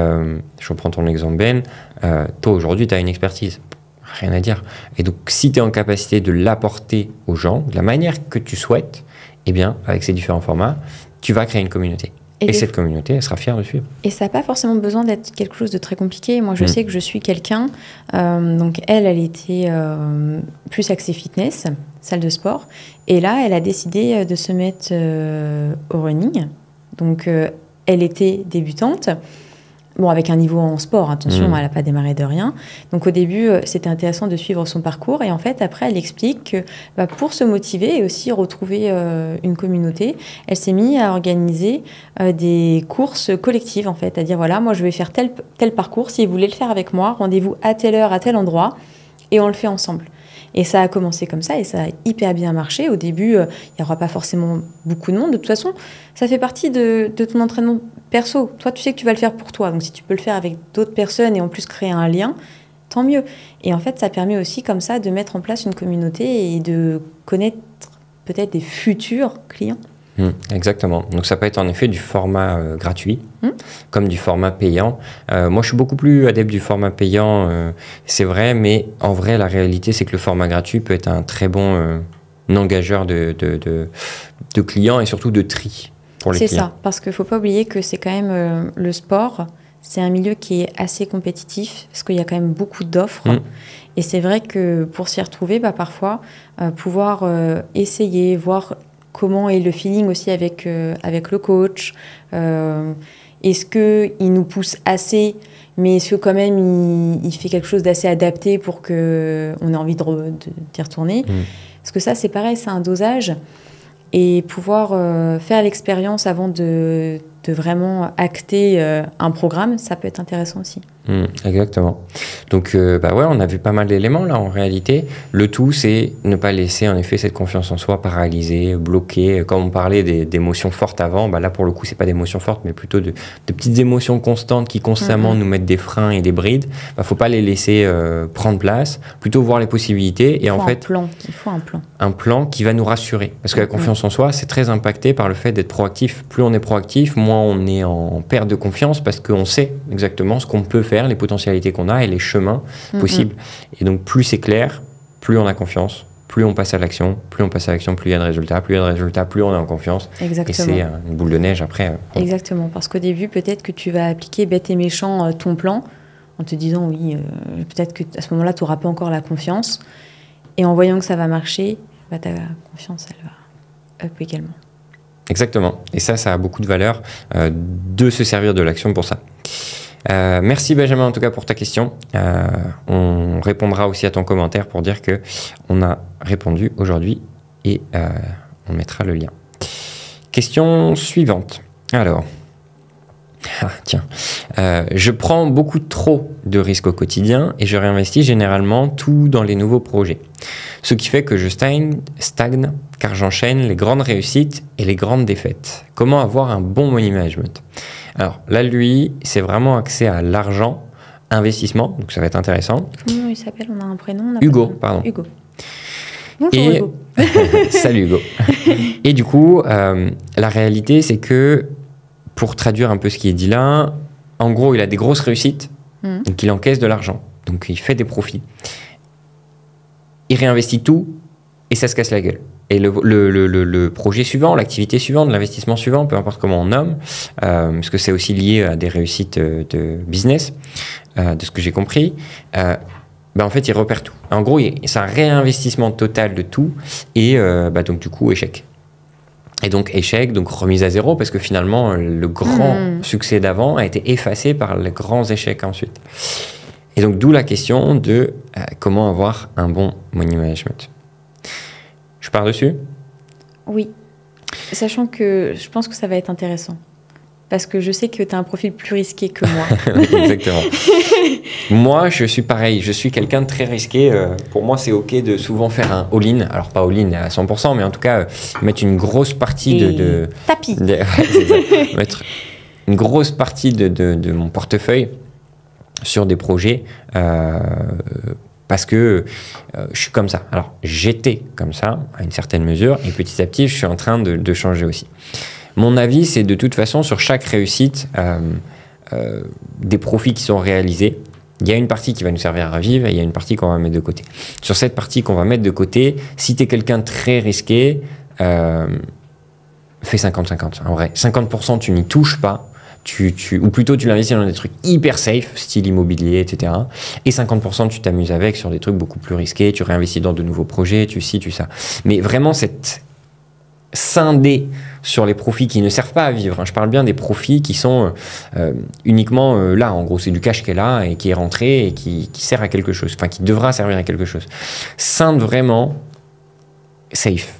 je reprends ton exemple Ben, toi aujourd'hui tu as une expertise, rien à dire. Et donc si tu es en capacité de l'apporter aux gens de la manière que tu souhaites, eh bien avec ces différents formats, tu vas créer une communauté. Et cette communauté, elle sera fière de suivre. Et ça n'a pas forcément besoin d'être quelque chose de très compliqué. Moi, je sais que je suis quelqu'un... donc, elle était plus axée fitness, salle de sport. Et là, elle a décidé de se mettre au running. Donc, elle était débutante. Bon, avec un niveau en sport, attention, elle n'a pas démarré de rien. Donc au début, c'était intéressant de suivre son parcours. Et en fait, après, elle explique que pour se motiver et aussi retrouver une communauté, elle s'est mise à organiser des courses collectives, en fait. À dire, voilà, moi, je vais faire tel parcours. Si vous voulez le faire avec moi, rendez-vous à telle heure, à tel endroit, et on le fait ensemble. Et ça a commencé comme ça et ça a hyper bien marché. Au début, il n'y aura pas forcément beaucoup de monde. De toute façon, ça fait partie de ton entraînement perso. Toi, tu sais que tu vas le faire pour toi. Donc, si tu peux le faire avec d'autres personnes et en plus créer un lien, tant mieux. Et en fait, ça permet aussi comme ça de mettre en place une communauté et de connaître peut-être des futurs clients. Exactement. Donc ça peut être en effet du format gratuit, comme du format payant. Moi, je suis beaucoup plus adepte du format payant, c'est vrai, mais en vrai, la réalité, c'est que le format gratuit peut être un très bon engageur de clients et surtout de tri pour les clients. C'est ça, parce qu'il ne faut pas oublier que c'est quand même le sport, c'est un milieu qui est assez compétitif, parce qu'il y a quand même beaucoup d'offres. Et c'est vrai que pour s'y retrouver, parfois, pouvoir essayer, voir comment est le feeling aussi avec le coach. Est-ce qu'il nous pousse assez, mais est-ce que quand même il fait quelque chose d'assez adapté pour qu'on ait envie d'y retourner. Parce que ça, c'est pareil, c'est un dosage. Et pouvoir faire l'expérience avant de vraiment acter un programme, ça peut être intéressant aussi. Exactement. Donc, on a vu pas mal d'éléments là en réalité. Le tout, c'est ne pas laisser en effet cette confiance en soi paralysée, bloquée. Comme on parlait d'émotions fortes avant, là pour le coup, c'est pas d'émotions fortes, mais plutôt de petites émotions constantes qui constamment nous mettent des freins et des brides. Faut pas les laisser prendre place, plutôt voir les possibilités. Et en fait, il faut un plan. Un plan qui va nous rassurer. Parce que la confiance en soi, c'est très impacté par le fait d'être proactif. Plus on est proactif, moins on est en perte de confiance parce qu'on sait exactement ce qu'on peut faire, les potentialités qu'on a et les chemins possibles. Et donc, plus c'est clair, plus on a confiance, plus on passe à l'action, plus il y a de résultats, plus on est en confiance. Exactement. Et c'est une boule de neige après. Exactement, parce qu'au début, peut-être que tu vas appliquer bête et méchant ton plan en te disant, oui, peut-être qu'à ce moment-là, tu n'auras pas encore la confiance. Et en voyant que ça va marcher, bah, ta confiance, elle va up également. Exactement. Et ça a beaucoup de valeur de se servir de l'action pour ça. Merci Benjamin en tout cas pour ta question. On répondra aussi à ton commentaire pour dire que on a répondu aujourd'hui et on mettra le lien. Question suivante. Alors, tiens, je prends beaucoup trop de risques au quotidien et je réinvestis généralement tout dans les nouveaux projets. Ce qui fait que je stagne car j'enchaîne les grandes réussites et les grandes défaites. Comment avoir un bon money management? Alors là, lui, c'est vraiment axé à l'argent, investissement, donc ça va être intéressant. Comment il s'appelle? On a un prénom? Hugo, pardon. Hugo. Bonjour Hugo. Salut Hugo. Et du coup, la réalité, c'est que pour traduire un peu ce qui est dit là, en gros, il a des grosses réussites, donc il encaisse de l'argent, donc il fait des profits. Il réinvestit tout et ça se casse la gueule. Et le projet suivant, l'activité suivante, l'investissement suivant, peu importe comment on nomme, parce que c'est aussi lié à des réussites de business, de ce que j'ai compris, en fait, il repère tout. En gros, c'est un réinvestissement total de tout et donc du coup, échec. Et donc échec, donc remise à zéro, parce que finalement, le grand succès d'avant a été effacé par les grands échecs ensuite. Et donc d'où la question de comment avoir un bon money management. Je pars dessus? Oui, sachant que je pense que ça va être intéressant. Parce que je sais que tu as un profil plus risqué que moi. Exactement. Moi, je suis pareil. Je suis quelqu'un de très risqué. Pour moi, c'est OK de souvent faire un all-in. Alors, pas all-in à 100%, mais en tout cas, mettre une grosse partie de tapis. Mettre une grosse partie de mon portefeuille sur des projets parce que je suis comme ça. Alors, j'étais comme ça à une certaine mesure et petit à petit, je suis en train de changer aussi. Mon avis, c'est de toute façon, sur chaque réussite, des profits qui sont réalisés, il y a une partie qui va nous servir à vivre et il y a une partie qu'on va mettre de côté. Sur cette partie qu'on va mettre de côté, si tu es quelqu'un de très risqué, fais 50-50. En vrai, 50%, tu n'y touches pas. Ou plutôt tu l'investis dans des trucs hyper safe, style immobilier, etc. Et 50%, tu t'amuses avec sur des trucs beaucoup plus risqués, tu réinvestis dans de nouveaux projets, tu ça. Mais vraiment, cette scindé sur les profits qui ne servent pas à vivre. Je parle bien des profits qui sont uniquement là. En gros, c'est du cash qui est là et qui est rentré et qui sert à quelque chose, enfin qui devra servir à quelque chose. Scinde vraiment safe.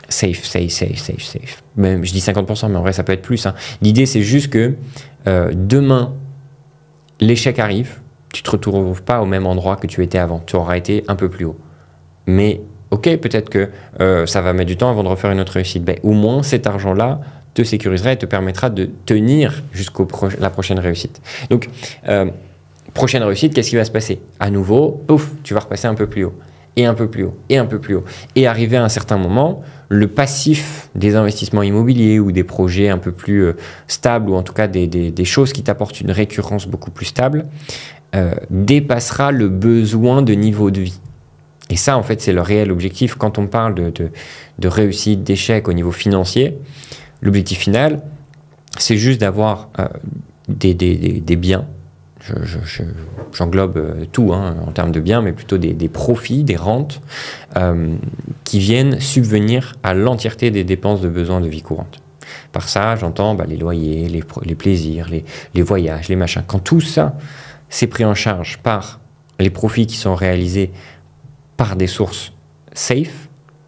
Même, je dis 50%, mais en vrai, ça peut être plus. L'idée, c'est juste que demain, l'échec arrive, tu ne te retrouves pas au même endroit que tu étais avant. Tu auras été un peu plus haut. Mais ok, peut-être que ça va mettre du temps avant de refaire une autre réussite. Au moins, cet argent-là te sécurisera et te permettra de tenir jusqu'à la prochaine réussite. Donc, prochaine réussite, qu'est-ce qui va se passer? À nouveau, ouf, tu vas repasser un peu plus haut, et un peu plus haut, et un peu plus haut. Et arrivé à un certain moment, le passif des investissements immobiliers ou des projets un peu plus stables, ou en tout cas des choses qui t'apportent une récurrence beaucoup plus stable, dépassera le besoin de niveau de vie. Et ça, en fait, c'est le réel objectif. Quand on parle de réussite, d'échec au niveau financier, l'objectif final, c'est juste d'avoir des biens. J'englobe tout en termes de biens, mais plutôt des profits, des rentes qui viennent subvenir à l'entièreté des dépenses de besoins de vie courante. Par ça, j'entends les loyers, les plaisirs, les voyages, les machins. Quand tout ça, c'est pris en charge par les profits qui sont réalisés par des sources safe,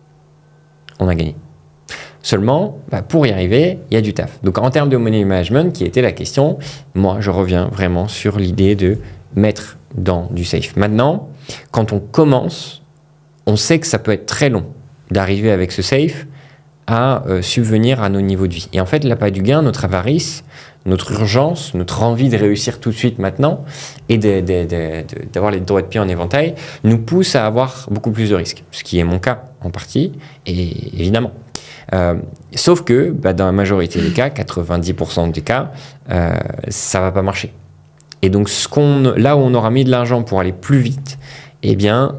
on a gagné. Seulement, pour y arriver, il y a du taf. Donc en termes de money management, qui était la question, moi je reviens vraiment sur l'idée de mettre dans du safe. Maintenant, quand on commence, on sait que ça peut être très long d'arriver avec ce safe à subvenir à nos niveaux de vie. Et en fait, l'appât du gain, notre avarice, notre urgence, notre envie de réussir tout de suite maintenant et d'avoir les droits de pied en éventail nous pousse à avoir beaucoup plus de risques. Ce qui est mon cas en partie, et évidemment. Sauf que dans la majorité des cas, 90% des cas, ça ne va pas marcher. Et donc là où on aura mis de l'argent pour aller plus vite, eh bien,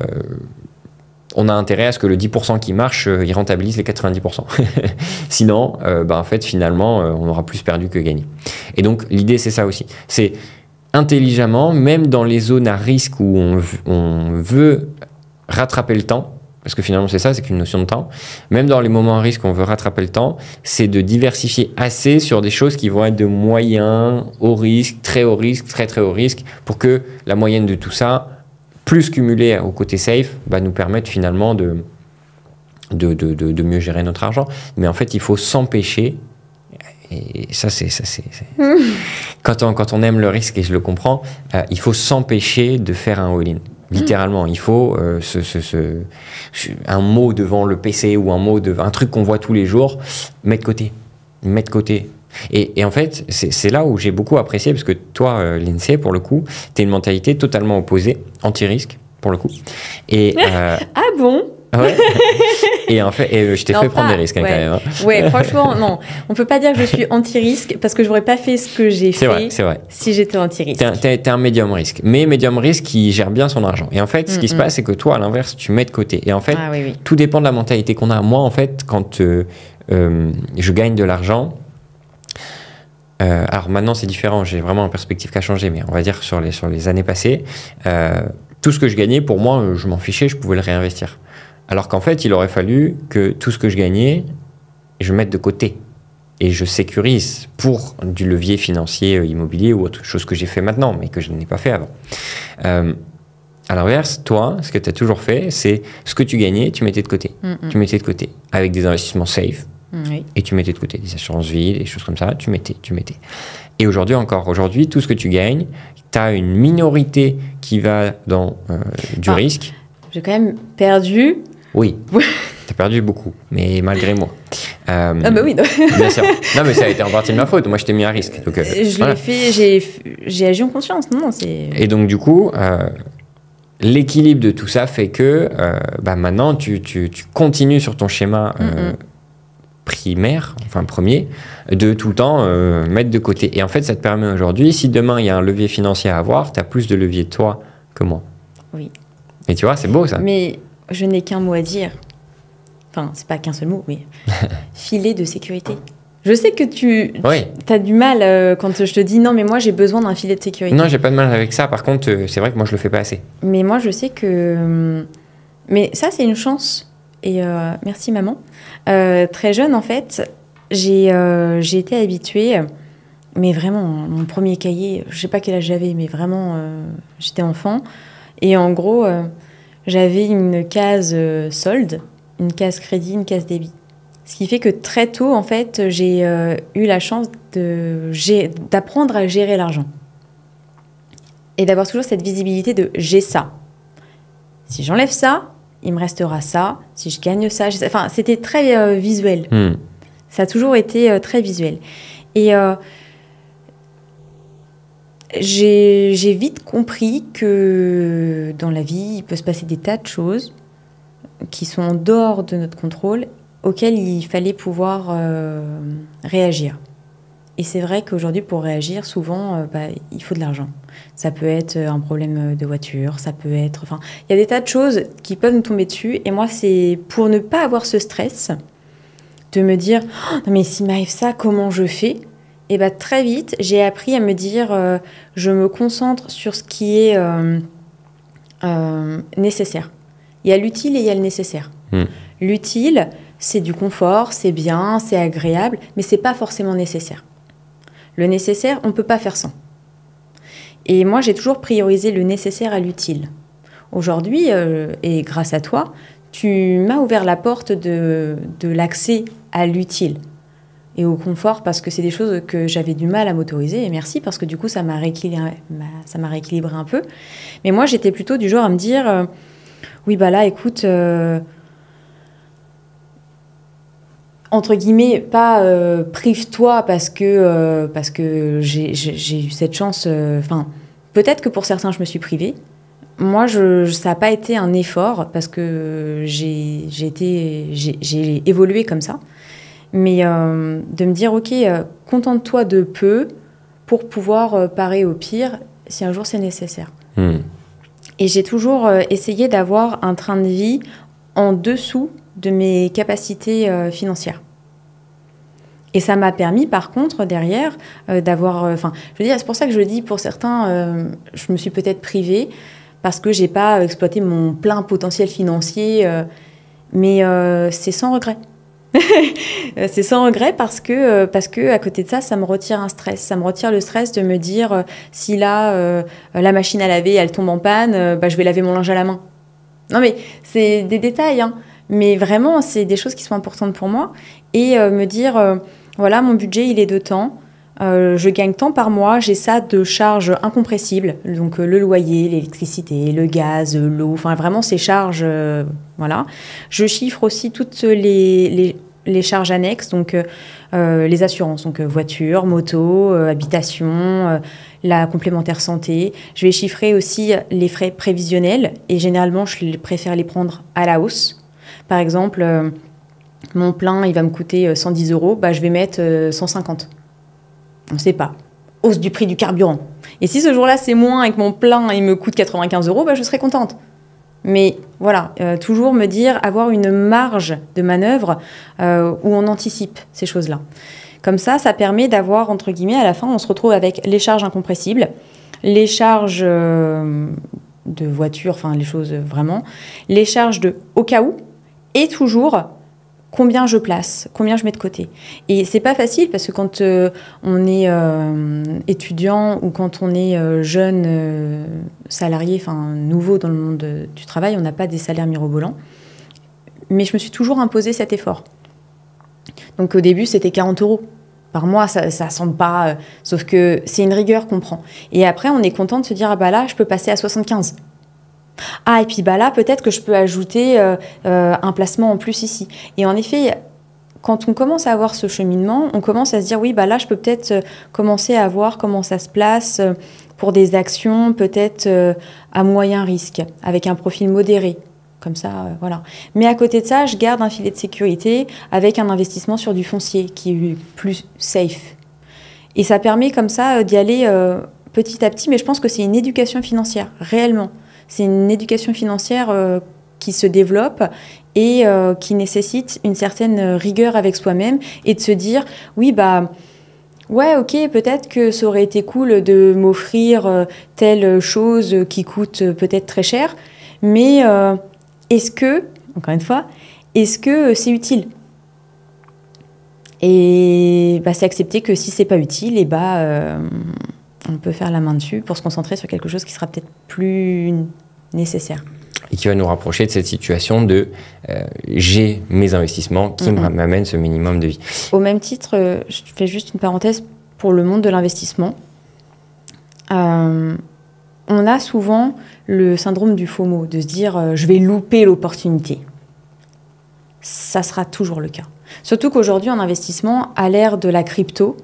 on a intérêt à ce que le 10% qui marche, il rentabilise les 90%. Sinon, en fait, finalement, on aura plus perdu que gagné. Et donc, l'idée, c'est ça aussi. C'est intelligemment, même dans les zones à risque où on veut rattraper le temps, parce que finalement c'est ça, c'est qu'une notion de temps, même dans les moments à risque, on veut rattraper le temps, c'est de diversifier assez sur des choses qui vont être de moyen au risque, très haut risque, très très haut risque, pour que la moyenne de tout ça, plus cumulée au côté safe, nous permette finalement de mieux gérer notre argent. Mais en fait, il faut s'empêcher, et ça c'est quand on aime le risque, et je le comprends, il faut s'empêcher de faire un all-in. Littéralement, il faut un mot devant le PC ou un truc qu'on voit tous les jours, mettre de côté. Et en fait, c'est là où j'ai beaucoup apprécié, parce que toi, Lindsay, pour le coup, tu as une mentalité totalement opposée, anti-risque, pour le coup. Et, ah bon? Ouais. Et en fait, je t'ai fait prendre des risques, ouais. Quand même. Ouais, franchement, non. On peut pas dire que je suis anti-risque, parce que j'aurais pas fait ce que j'ai fait si j'étais anti-risque. T'es un médium risque, mais médium risque qui gère bien son argent. Et en fait, ce qui se passe, c'est que toi, à l'inverse, tu mets de côté. Et en fait, tout dépend de la mentalité qu'on a. Moi, en fait, quand je gagne de l'argent, alors maintenant, c'est différent. J'ai vraiment une perspective qui a changé, mais on va dire sur les années passées, tout ce que je gagnais, pour moi, je m'en fichais, je pouvais le réinvestir. Alors qu'en fait, il aurait fallu que tout ce que je gagnais, je mette de côté. Et je sécurise pour du levier financier immobilier ou autre chose que j'ai fait maintenant, mais que je n'ai pas fait avant. À l'inverse, toi, ce que tu as toujours fait, c'est ce que tu gagnais, tu mettais de côté. Tu mettais de côté. Avec des investissements safe. Et tu mettais de côté des assurances vie, des choses comme ça, tu mettais. Et aujourd'hui, tout ce que tu gagnes, tu as une minorité qui va dans du risque. J'ai quand même perdu. Oui, tu as perdu beaucoup, mais malgré moi. Ah bah oui. Bien sûr. Non, mais ça a été en partie de ma faute. Moi, je t'ai mis à risque. Donc, l'ai fait, j'ai agi en conscience. Non, Et donc, du coup, l'équilibre de tout ça fait que maintenant, tu continues sur ton schéma primaire, enfin premier, de tout le temps mettre de côté. Et en fait, ça te permet aujourd'hui, si demain, il y a un levier financier à avoir, tu as plus de levier toi que moi. Oui. Et tu vois, c'est beau ça. Mais je n'ai qu'un mot à dire. Enfin, c'est pas qu'un seul mot, oui. Filet de sécurité. Je sais que tu as du mal quand je te dis non, mais moi j'ai besoin d'un filet de sécurité. Non, j'ai pas de mal avec ça. Par contre, c'est vrai que moi je le fais pas assez. Mais moi je sais que. Mais ça, c'est une chance. Et merci maman. Très jeune, en fait, j'ai été habituée. Mais vraiment, mon premier cahier, je sais pas quel âge j'avais, mais vraiment, j'étais enfant. Et en gros, j'avais une case solde, une case crédit, une case débit. Ce qui fait que très tôt, en fait, j'ai eu la chance d'apprendre à gérer l'argent. Et d'avoir toujours cette visibilité de « j'ai ça ». Si j'enlève ça, il me restera ça. Si je gagne ça, j'ai ça. Enfin, c'était très visuel. Ça a toujours été très visuel. Et j'ai vite compris que dans la vie, il peut se passer des tas de choses qui sont en dehors de notre contrôle, auxquelles il fallait pouvoir réagir. Et c'est vrai qu'aujourd'hui, pour réagir, souvent, il faut de l'argent. Ça peut être un problème de voiture, ça peut être... Enfin, il y a des tas de choses qui peuvent nous tomber dessus. Et moi, c'est pour ne pas avoir ce stress, de me dire oh, « Non, mais s'il m'arrive ça, comment je fais ?» Et très vite, j'ai appris à me dire je me concentre sur ce qui est nécessaire. Il y a l'utile et il y a le nécessaire. L'utile, c'est du confort, c'est bien, c'est agréable, mais c'est pas forcément nécessaire. Le nécessaire, on ne peut pas faire sans. Et moi, j'ai toujours priorisé le nécessaire à l'utile. Aujourd'hui, et grâce à toi, tu m'as ouvert la porte de l'accès à l'utile et au confort, parce que c'est des choses que j'avais du mal à m'autoriser. Et merci, parce que du coup, ça m'a rééquilibré un peu. Mais moi, j'étais plutôt du genre à me dire oui, là, écoute... entre guillemets, pas prive-toi parce que j'ai eu cette chance. Peut-être que pour certains, je me suis privée. Moi, ça n'a pas été un effort parce que j'ai évolué comme ça. Mais de me dire, OK, contente-toi de peu pour pouvoir parer au pire si un jour c'est nécessaire. Et j'ai toujours essayé d'avoir un train de vie en dessous de mes capacités financières. Et ça m'a permis, par contre, derrière, d'avoir... je veux dire, c'est pour ça que je le dis, pour certains, je me suis peut-être privée, parce que j'ai pas exploité mon plein potentiel financier, mais c'est sans regret. C'est sans regret parce que à côté de ça, ça me retire un stress. Ça me retire le stress de me dire si là, la machine à laver, elle tombe en panne, je vais laver mon linge à la main. Non mais c'est des détails, hein. Mais vraiment, c'est des choses qui sont importantes pour moi. Et me dire, voilà, mon budget, il est de temps. Je gagne tant par mois, j'ai ça de charges incompressibles, donc le loyer, l'électricité, le gaz, l'eau, enfin vraiment ces charges, voilà. Je chiffre aussi toutes les charges annexes, donc les assurances, donc voiture, moto, habitation, la complémentaire santé. Je vais chiffrer aussi les frais prévisionnels et généralement je préfère les prendre à la hausse. Par exemple, mon plein il va me coûter 110 €, je vais mettre 150. On ne sait pas. Hausse du prix du carburant. Et si ce jour-là, c'est moins et que mon plein, il me coûte 95 €, je serai contente. Mais voilà, toujours me dire, avoir une marge de manœuvre où on anticipe ces choses-là. Comme ça permet d'avoir, entre guillemets, à la fin, on se retrouve avec les charges incompressibles, les charges de voiture, enfin les choses vraiment, les charges de au cas où, et toujours combien je place, combien je mets de côté. Et c'est pas facile parce que quand on est étudiant ou quand on est jeune salarié, enfin nouveau dans le monde du travail, on n'a pas des salaires mirobolants. Mais je me suis toujours imposé cet effort. Donc au début, c'était 40 € par mois, ça semble pas... sauf que c'est une rigueur qu'on prend. Et après, on est content de se dire, là, je peux passer à 75. Ah, et puis là, peut-être que je peux ajouter un placement en plus ici. Et en effet, quand on commence à avoir ce cheminement, on commence à se dire, oui, là, je peux peut-être commencer à voir comment ça se place pour des actions peut-être à moyen risque, avec un profil modéré. Comme ça, voilà. Mais à côté de ça, je garde un filet de sécurité avec un investissement sur du foncier qui est plus safe. Et ça permet comme ça d'y aller petit à petit, mais je pense que c'est une éducation financière, réellement. C'est une éducation financière qui se développe et qui nécessite une certaine rigueur avec soi-même et de se dire, oui, ouais, ok, peut-être que ça aurait été cool de m'offrir telle chose qui coûte peut-être très cher, mais est-ce que, encore une fois, est-ce que c'est utile ? Et c'est accepter que si c'est pas utile, on peut faire la main dessus pour se concentrer sur quelque chose qui sera peut-être plus nécessaire. Et qui va nous rapprocher de cette situation de j'ai mes investissements qui m'amènent ce minimum de vie. Au même titre, je fais juste une parenthèse pour le monde de l'investissement. On a souvent le syndrome du FOMO, de se dire je vais louper l'opportunité. Ça sera toujours le cas. Surtout qu'aujourd'hui, en investissement, à l'ère de la crypto,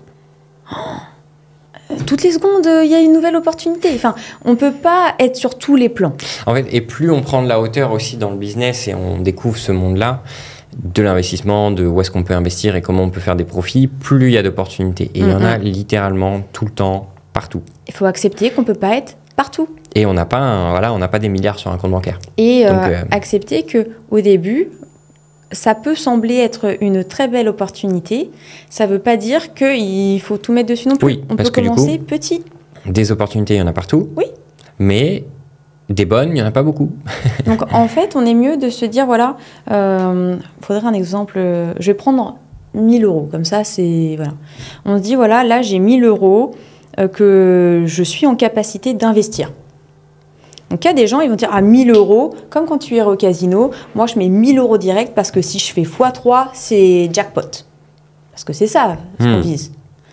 toutes les secondes, il y a une nouvelle opportunité. Enfin, on ne peut pas être sur tous les plans. En fait, et plus on prend de la hauteur aussi dans le business et on découvre ce monde-là, de l'investissement, de où est-ce qu'on peut investir et comment on peut faire des profits, plus il y a d'opportunités. Et il y en a littéralement tout le temps, partout. Il faut accepter qu'on ne peut pas être partout. Et on n'a pas des milliards sur un compte bancaire. Et accepter qu'au début, ça peut sembler être une très belle opportunité. Ça ne veut pas dire qu'il faut tout mettre dessus non plus. Oui, on peut commencer petit. Des opportunités, il y en a partout. Oui. Mais des bonnes, il n'y en a pas beaucoup. Donc, en fait, on est mieux de se dire, voilà, faudrait un exemple. Je vais prendre 1 000 €. Comme ça, c'est... Voilà. On se dit, voilà, là, j'ai 1 000 € que je suis en capacité d'investir. Donc, il y a des gens, ils vont dire, 1 000 €, comme quand tu irais au casino, moi, je mets 1 000 € direct parce que si je fais x3, c'est jackpot. Parce que c'est ça, ce qu'on vise.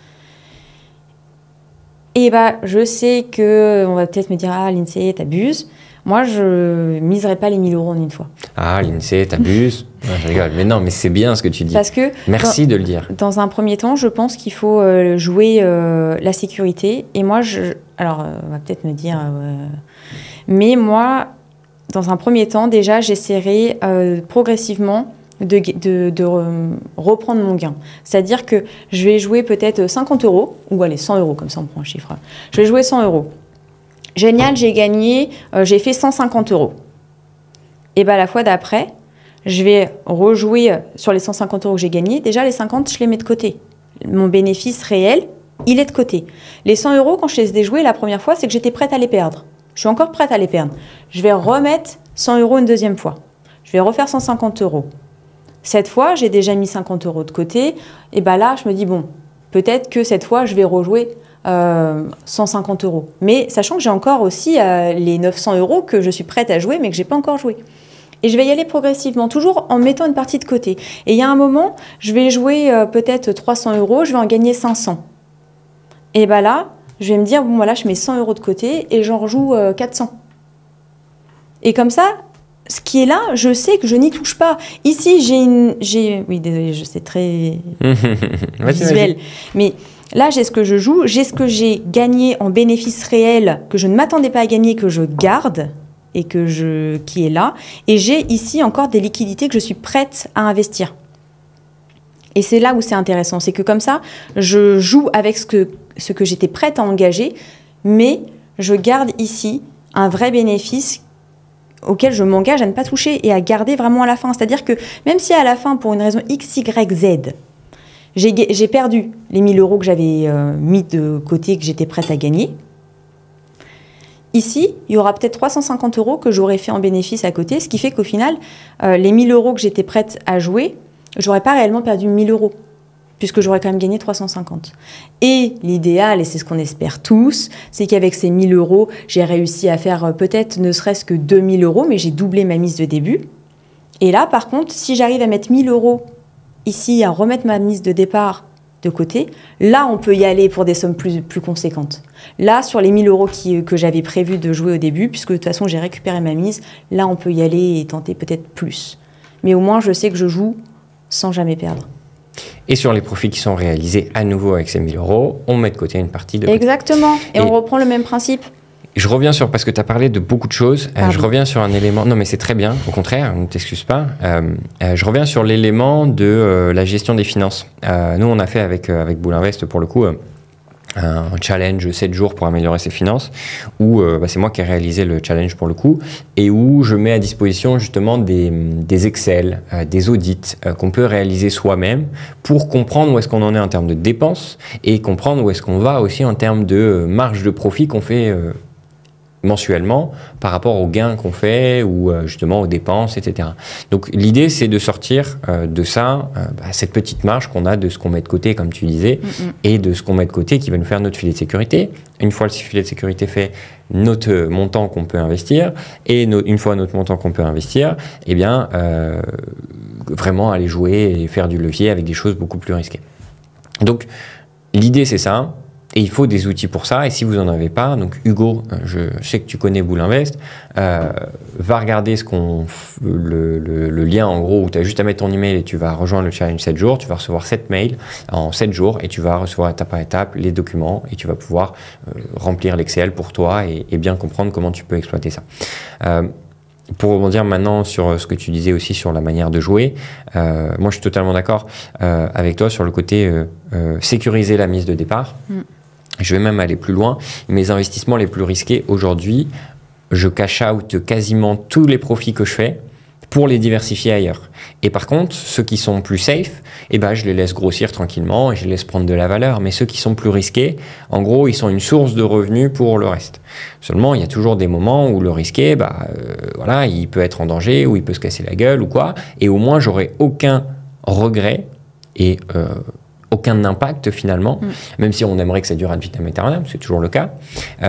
Et je sais qu'on va peut-être me dire, l'INSEE, t'abuses. Moi, je miserai pas les 1 000 € en une fois. L'INSEE, t'abuses. Je rigole. Mais non, mais c'est bien ce que tu dis. Parce que merci de le dire. Dans un premier temps, je pense qu'il faut jouer la sécurité. Et moi, alors, on va peut-être me dire... mais moi, dans un premier temps, déjà, j'essaierai progressivement de reprendre mon gain. C'est-à-dire que je vais jouer peut-être 50 €, ou allez, 100 €, comme ça on prend un chiffre. Je vais jouer 100 €. Génial, j'ai gagné, j'ai fait 150 €. Et la fois d'après, je vais rejouer sur les 150 € que j'ai gagnés. Déjà, les 50, je les mets de côté. Mon bénéfice réel, il est de côté. Les 100 €, quand je les ai joués la première fois, c'est que j'étais prête à les perdre. Je suis encore prête à les perdre. Je vais remettre 100 € une deuxième fois. Je vais refaire 150 €. Cette fois, j'ai déjà mis 50 € de côté. Et bien là, je me dis, bon, peut-être que cette fois, je vais rejouer 150 €. Mais sachant que j'ai encore aussi les 900 € que je suis prête à jouer, mais que je n'ai pas encore joué. Et je vais y aller progressivement, toujours en mettant une partie de côté. Et il y a un moment, je vais jouer peut-être 300 €, je vais en gagner 500. Et bien là, je vais me dire, bon voilà, je mets 100 € de côté et j'en rejoue 400. Et comme ça, ce qui est là, je sais que je n'y touche pas. Ici, oui, désolé, c'est très visuel. Mais là, j'ai ce que je joue, j'ai ce que j'ai gagné en bénéfice réel, que je ne m'attendais pas à gagner, que je garde et qui est là. Et j'ai ici encore des liquidités que je suis prête à investir. Et c'est là où c'est intéressant. C'est que comme ça, je joue avec ce que j'étais prête à engager, mais je garde ici un vrai bénéfice auquel je m'engage à ne pas toucher et à garder vraiment à la fin. C'est-à-dire que même si à la fin, pour une raison X, Y, Z, j'ai perdu les 1000 € que j'avais mis de côté, que j'étais prête à gagner, ici, il y aura peut-être 350 € que j'aurais fait en bénéfice à côté, ce qui fait qu'au final, les 1000 € que j'étais prête à jouer, je n'aurais pas réellement perdu 1000 €, puisque j'aurais quand même gagné 350. Et l'idéal, et c'est ce qu'on espère tous, c'est qu'avec ces 1000 €, j'ai réussi à faire peut-être ne serait-ce que 2000 €, mais j'ai doublé ma mise de début. Et là, par contre, si j'arrive à mettre 1000 € ici, à remettre ma mise de départ de côté, là, on peut y aller pour des sommes plus conséquentes. Là, sur les 1000 € que j'avais prévu de jouer au début, puisque de toute façon, j'ai récupéré ma mise, là, on peut y aller et tenter peut-être plus. Mais au moins, je sais que je joue sans jamais perdre. Et sur les profits qui sont réalisés à nouveau avec ces 1000 €, on met de côté une partie de... Exactement. Et on reprend le même principe. Je reviens parce que tu as parlé de beaucoup de choses, je reviens sur un élément, non mais c'est très bien, au contraire, ne t'excuse pas, je reviens sur l'élément de la gestion des finances. Nous on a fait avec Boulinvest pour le coup un challenge 7 jours pour améliorer ses finances, où c'est moi qui ai réalisé le challenge pour le coup, et où je mets à disposition justement des Excel, des audits qu'on peut réaliser soi-même pour comprendre où est-ce qu'on en est en termes de dépenses et comprendre où est-ce qu'on va aussi en termes de marge de profit qu'on fait mensuellement par rapport aux gains qu'on fait ou justement aux dépenses, etc. Donc l'idée c'est de sortir de ça, cette petite marge qu'on a de ce qu'on met de côté comme tu disais et de ce qu'on met de côté qui va nous faire notre filet de sécurité. Une fois le filet de sécurité fait, notre montant qu'on peut investir et une fois notre montant qu'on peut investir, eh bien vraiment aller jouer et faire du levier avec des choses beaucoup plus risquées. Donc l'idée c'est ça. Et il faut des outils pour ça. Et si vous n'en avez pas, donc Hugo, je sais que tu connais Boulinvest, va regarder le lien en gros où tu as juste à mettre ton email et tu vas rejoindre le challenge 7 jours. Tu vas recevoir 7 mails en 7 jours et tu vas recevoir étape par étape les documents et tu vas pouvoir remplir l'Excel pour toi et bien comprendre comment tu peux exploiter ça. Pour rebondir maintenant sur ce que tu disais aussi sur la manière de jouer, moi je suis totalement d'accord avec toi sur le côté sécuriser la mise de départ. Je vais même aller plus loin. Mes investissements les plus risqués aujourd'hui, je cash out quasiment tous les profits que je fais pour les diversifier ailleurs. Et par contre, ceux qui sont plus safe, je les laisse grossir tranquillement et je les laisse prendre de la valeur. Mais ceux qui sont plus risqués, en gros, ils sont une source de revenus pour le reste. Seulement, il y a toujours des moments où le risqué, il peut être en danger, ou il peut se casser la gueule ou quoi. Et au moins, j'aurai aucun regret et aucun impact finalement, même si on aimerait que ça dure ad vitam aeternam, c'est toujours le cas,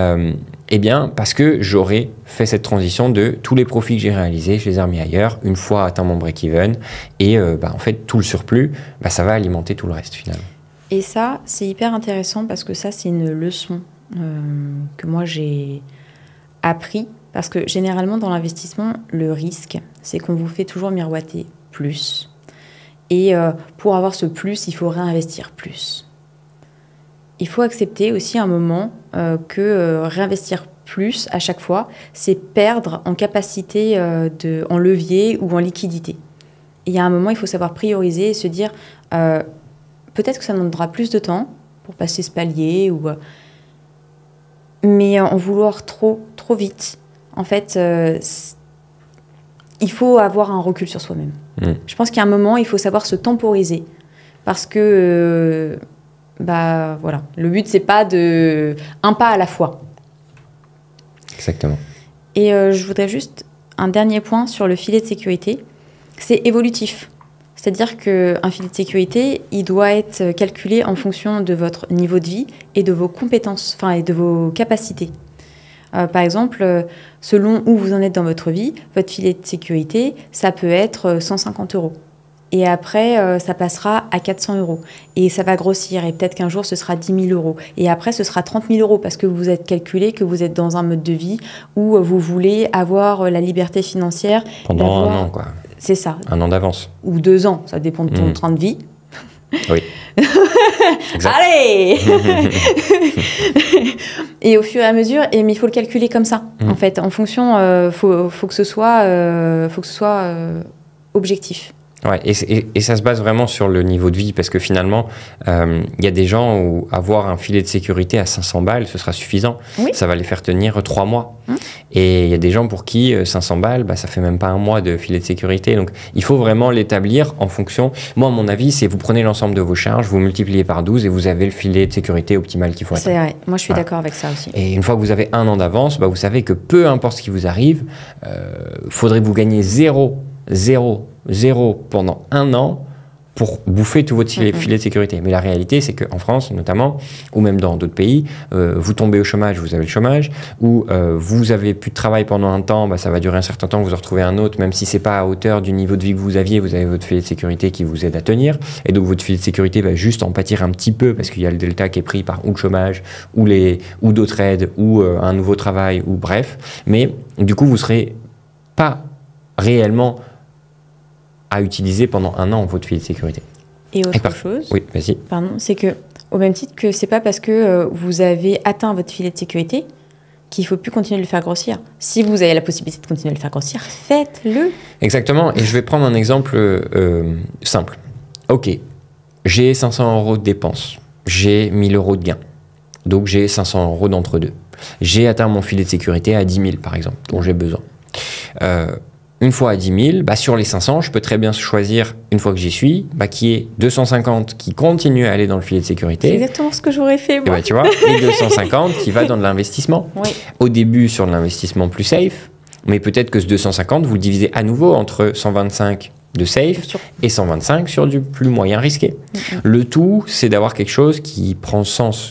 parce que j'aurais fait cette transition de tous les profits que j'ai réalisés, je les ai remis ailleurs, une fois atteint mon break-even, et en fait tout le surplus, ça va alimenter tout le reste finalement. Et ça, c'est hyper intéressant parce que ça, c'est une leçon que moi j'ai appris, parce que généralement dans l'investissement, le risque, c'est qu'on vous fait toujours miroiter plus. Et pour avoir ce plus, il faut réinvestir plus. Il faut accepter aussi un moment que réinvestir plus à chaque fois, c'est perdre en capacité, en levier ou en liquidité. Et il y a un moment, il faut savoir prioriser et se dire peut-être que ça demandera plus de temps pour passer ce palier, mais en vouloir trop vite, en fait, il faut avoir un recul sur soi-même. Je pense qu'il y a un moment, il faut savoir se temporiser. Parce que, le but, c'est pas un pas à la fois. Exactement. Et je voudrais juste un dernier point sur le filet de sécurité. C'est évolutif. C'est-à-dire qu'un filet de sécurité, il doit être calculé en fonction de votre niveau de vie et de vos compétences, enfin, et de vos capacités. Par exemple, selon où vous en êtes dans votre vie, votre filet de sécurité, ça peut être 150 €. Et après, ça passera à 400 €. Et ça va grossir. Et peut-être qu'un jour, ce sera 10 000 €. Et après, ce sera 30 000 € parce que vous êtes calculé, que vous êtes dans un mode de vie où vous voulez avoir la liberté financière. Pendant un an, quoi. C'est ça. Un an d'avance. Ou 2 ans. Ça dépend de ton train de vie. Oui. Exact. Allez. Et au fur et à mesure, mais il faut le calculer comme ça. En fait, en fonction, faut que ce soit objectif. Ouais, et ça se base vraiment sur le niveau de vie parce que finalement, il y a des gens où avoir un filet de sécurité à 500 balles, ce sera suffisant. Oui. Ça va les faire tenir 3 mois. Et il y a des gens pour qui 500 balles, ça fait même pas un mois de filet de sécurité. Donc, il faut vraiment l'établir en fonction. Moi, à mon avis, c'est vous prenez l'ensemble de vos charges, vous multipliez par 12 et vous avez le filet de sécurité optimal qu'il faut atteindre. C'est vrai. Moi, je suis d'accord avec ça aussi. Et une fois que vous avez un an d'avance, vous savez que peu importe ce qui vous arrive, faudrait que vous gagniez 0 pendant un an pour bouffer tout votre filet de sécurité. Mais la réalité, c'est qu'en France, notamment, ou même dans d'autres pays, vous tombez au chômage, vous avez le chômage, ou vous avez plus de travail pendant un temps, ça va durer un certain temps, vous en retrouvez un autre, même si c'est pas à hauteur du niveau de vie que vous aviez, vous avez votre filet de sécurité qui vous aide à tenir. Et donc, votre filet de sécurité va juste en pâtir un petit peu parce qu'il y a le delta qui est pris par ou le chômage, ou d'autres aides, ou un nouveau travail, ou bref. Mais du coup, vous serez pas réellement à utiliser pendant un an votre filet de sécurité. Et autre chose, oui, vas-y. Pardon, c'est que au même titre que c'est pas parce que vous avez atteint votre filet de sécurité qu'il faut plus continuer de le faire grossir. Si vous avez la possibilité de continuer de le faire grossir, faites-le. Exactement. Et je vais prendre un exemple simple. Ok, j'ai 500 € de dépenses, j'ai 1 000 € de gains, donc j'ai 500 € d'entre-deux. J'ai atteint mon filet de sécurité à 10 000 par exemple, dont j'ai besoin. Une fois à 10 000, sur les 500, je peux très bien choisir, une fois que j'y suis, qui est 250 qui continue à aller dans le filet de sécurité. C'est exactement ce que j'aurais fait, moi. Et tu vois, et 250 qui va dans de l'investissement. Oui. Au début, sur de l'investissement plus safe, mais peut-être que ce 250, vous le divisez à nouveau entre 125 de safe et 125 sur du plus moyen risqué. Le tout, c'est d'avoir quelque chose qui prend sens,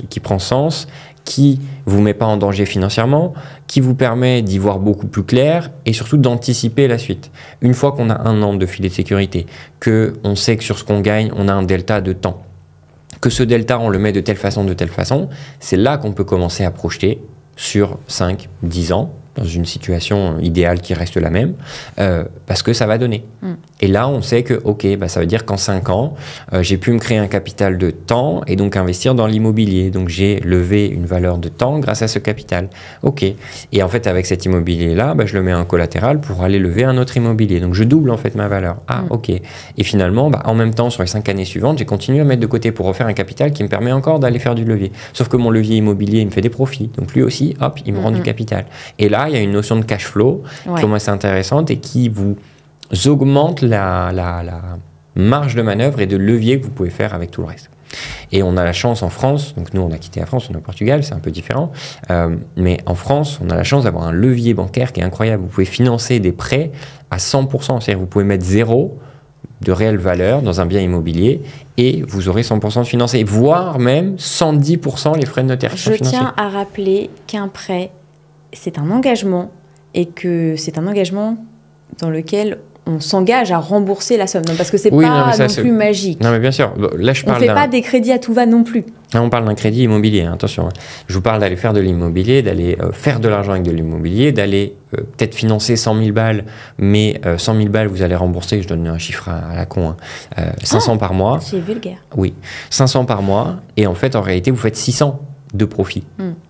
qui vous met pas en danger financièrement, qui vous permet d'y voir beaucoup plus clair et surtout d'anticiper la suite. Une fois qu'on a un an de filet de sécurité, qu'on sait que sur ce qu'on gagne, on a un delta de temps, que ce delta, on le met de telle façon, c'est là qu'on peut commencer à projeter sur 5, 10 ans, dans une situation idéale qui reste la même, parce que ça va donner. Et là, on sait que, ok, ça veut dire qu'en 5 ans, j'ai pu me créer un capital de temps et donc investir dans l'immobilier. Donc, j'ai levé une valeur de temps grâce à ce capital. Ok. Et en fait, avec cet immobilier-là, je le mets en collatéral pour aller lever un autre immobilier. Donc, je double en fait ma valeur. Ah, ok. Et finalement, en même temps, sur les 5 années suivantes, j'ai continué à mettre de côté pour refaire un capital qui me permet encore d'aller faire du levier. Sauf que mon levier immobilier, il me fait des profits. Donc, lui aussi, hop, il me rend du capital. Et là, il y a une notion de cash flow qui est assez intéressante et qui vous augmente la marge de manœuvre et de levier que vous pouvez faire avec tout le reste. Et on a la chance en France, donc nous on a quitté la France, on est au Portugal, c'est un peu différent, mais en France on a la chance d'avoir un levier bancaire qui est incroyable. Vous pouvez financer des prêts à 100%, c'est-à-dire vous pouvez mettre 0 de réelle valeur dans un bien immobilier et vous aurez 100% de financé, voire même 110% les frais de notarisation financière. Je tiens à rappeler qu'un prêt, c'est un engagement et que c'est un engagement dans lequel on s'engage à rembourser la somme. Non, parce que c'est pas non plus magique. Non, mais bien sûr. Là, on ne fait pas des crédits à tout va non plus. Là, on parle d'un crédit immobilier, attention. Je vous parle d'aller faire de l'immobilier, d'aller faire de l'argent avec de l'immobilier, d'aller peut-être financer 100 000 balles, mais 100 000 balles, vous allez rembourser, je donne un chiffre à la con, 500 par mois. C'est vulgaire. Oui, 500 par mois. Et en fait, en réalité, vous faites 600 de profit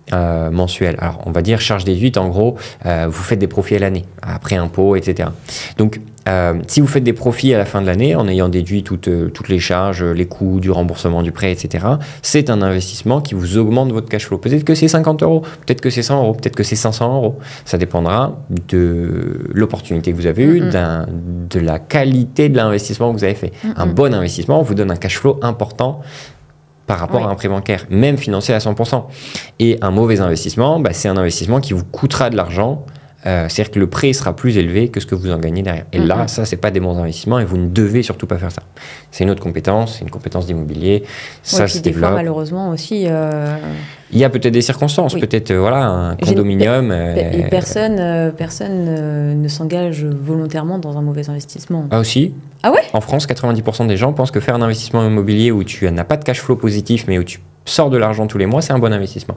mensuel. Alors, on va dire charge déduite, en gros, vous faites des profits à l'année, après impôts, etc. Donc, si vous faites des profits à la fin de l'année, en ayant déduit toutes les charges, les coûts du remboursement du prêt, etc., c'est un investissement qui vous augmente votre cash flow. Peut-être que c'est 50 €, peut-être que c'est 100 €, peut-être que c'est 500 €. Ça dépendra de l'opportunité que vous avez eue, de la qualité de l'investissement que vous avez fait. Un bon investissement vous donne un cash flow important par rapport Oui. à un prêt bancaire, même financé à 100%. Et un mauvais investissement, c'est un investissement qui vous coûtera de l'argent. C'est-à-dire que le prêt sera plus élevé que ce que vous en gagnez derrière. Et là, ça, c'est pas des bons investissements et vous ne devez surtout pas faire ça. C'est une autre compétence, c'est une compétence d'immobilier. Ça se des fois, développe. malheureusement aussi. Il y a peut-être des circonstances, Oui. peut-être un condominium. Et personne ne s'engage volontairement dans un mauvais investissement. Ah aussi. Ah ouais? En France, 90% des gens pensent que faire un investissement immobilier où tu n'as pas de cash flow positif, mais où tu sors de l'argent tous les mois, c'est un bon investissement.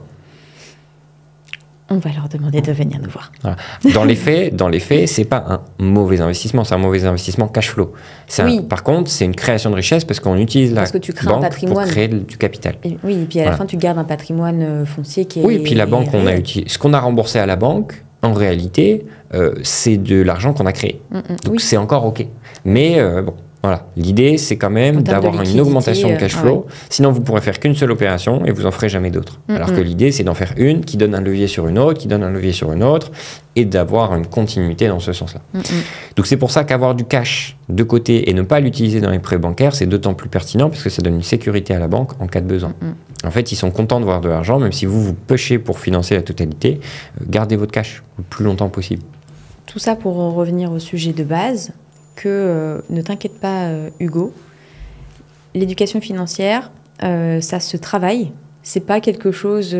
On va leur demander de venir nous voir. Voilà. Dans les faits, c'est pas un mauvais investissement, c'est un mauvais investissement cash flow. Par contre, c'est une création de richesse parce qu'on utilise la que tu crées banque un patrimoine. pour créer du capital. Et puis à la fin, tu gardes un patrimoine foncier qui est... Oui, et puis la banque, ce qu'on a remboursé à la banque, en réalité, c'est de l'argent qu'on a créé. Donc c'est encore OK. Mais voilà, l'idée, c'est quand même d'avoir une augmentation de cash flow. Sinon, vous pourrez faire qu'une seule opération et vous en ferez jamais d'autres. Alors que l'idée, c'est d'en faire une qui donne un levier sur une autre, qui donne un levier sur une autre, et d'avoir une continuité dans ce sens-là. Donc c'est pour ça qu'avoir du cash de côté et ne pas l'utiliser dans les prêts bancaires, c'est d'autant plus pertinent parce que ça donne une sécurité à la banque en cas de besoin. En fait, ils sont contents de voir de l'argent, même si vous pêchez pour financer la totalité, gardez votre cash le plus longtemps possible. Tout ça pour revenir au sujet de base. Ne t'inquiète pas, Hugo, l'éducation financière, ça se travaille. C'est pas quelque chose.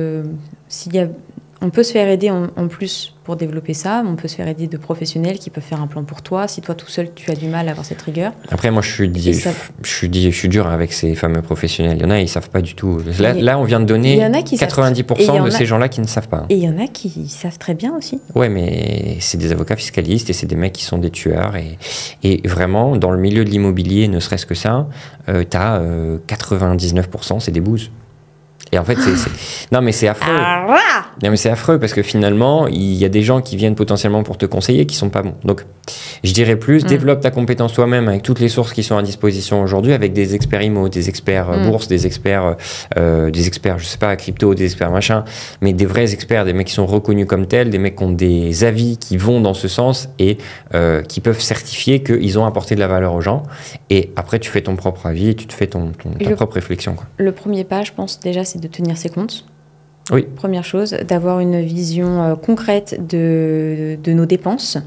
On peut se faire aider en plus pour développer ça. On peut se faire aider de professionnels qui peuvent faire un plan pour toi. Si toi tout seul tu as du mal à avoir cette rigueur. Après, moi, je suis dur avec ces fameux professionnels. Il y en a, ils savent pas du tout. Là, on vient de donner 90% de ces gens-là qui ne savent pas. Et il y en a qui savent très bien aussi. Ouais, mais c'est des avocats fiscalistes et c'est des mecs qui sont des tueurs. Et vraiment, dans le milieu de l'immobilier, ne serait-ce que ça, tu as 99%, c'est des bouses. Et en fait, non, mais c'est affreux. Non, mais c'est affreux parce que finalement, il y a des gens qui viennent potentiellement pour te conseiller qui sont pas bons. Donc, je dirais plus, développe ta compétence toi-même avec toutes les sources qui sont à disposition aujourd'hui, avec des experts IMO, des experts bourse, des experts, je sais pas, crypto, des experts machin, mais des vrais experts, des mecs qui sont reconnus comme tels, des mecs qui ont des avis qui vont dans ce sens et qui peuvent certifier qu'ils ont apporté de la valeur aux gens. Et après, tu fais ton propre avis et tu te fais ta propre réflexion, quoi. Le premier pas, je pense déjà, c'est de tenir ses comptes. Oui. Première chose, d'avoir une vision concrète de nos dépenses.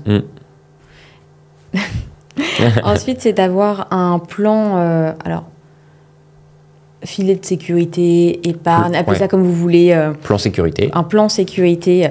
Ensuite, c'est d'avoir un plan, filet de sécurité, épargne, appelez ça comme vous voulez. Plan sécurité. Un plan sécurité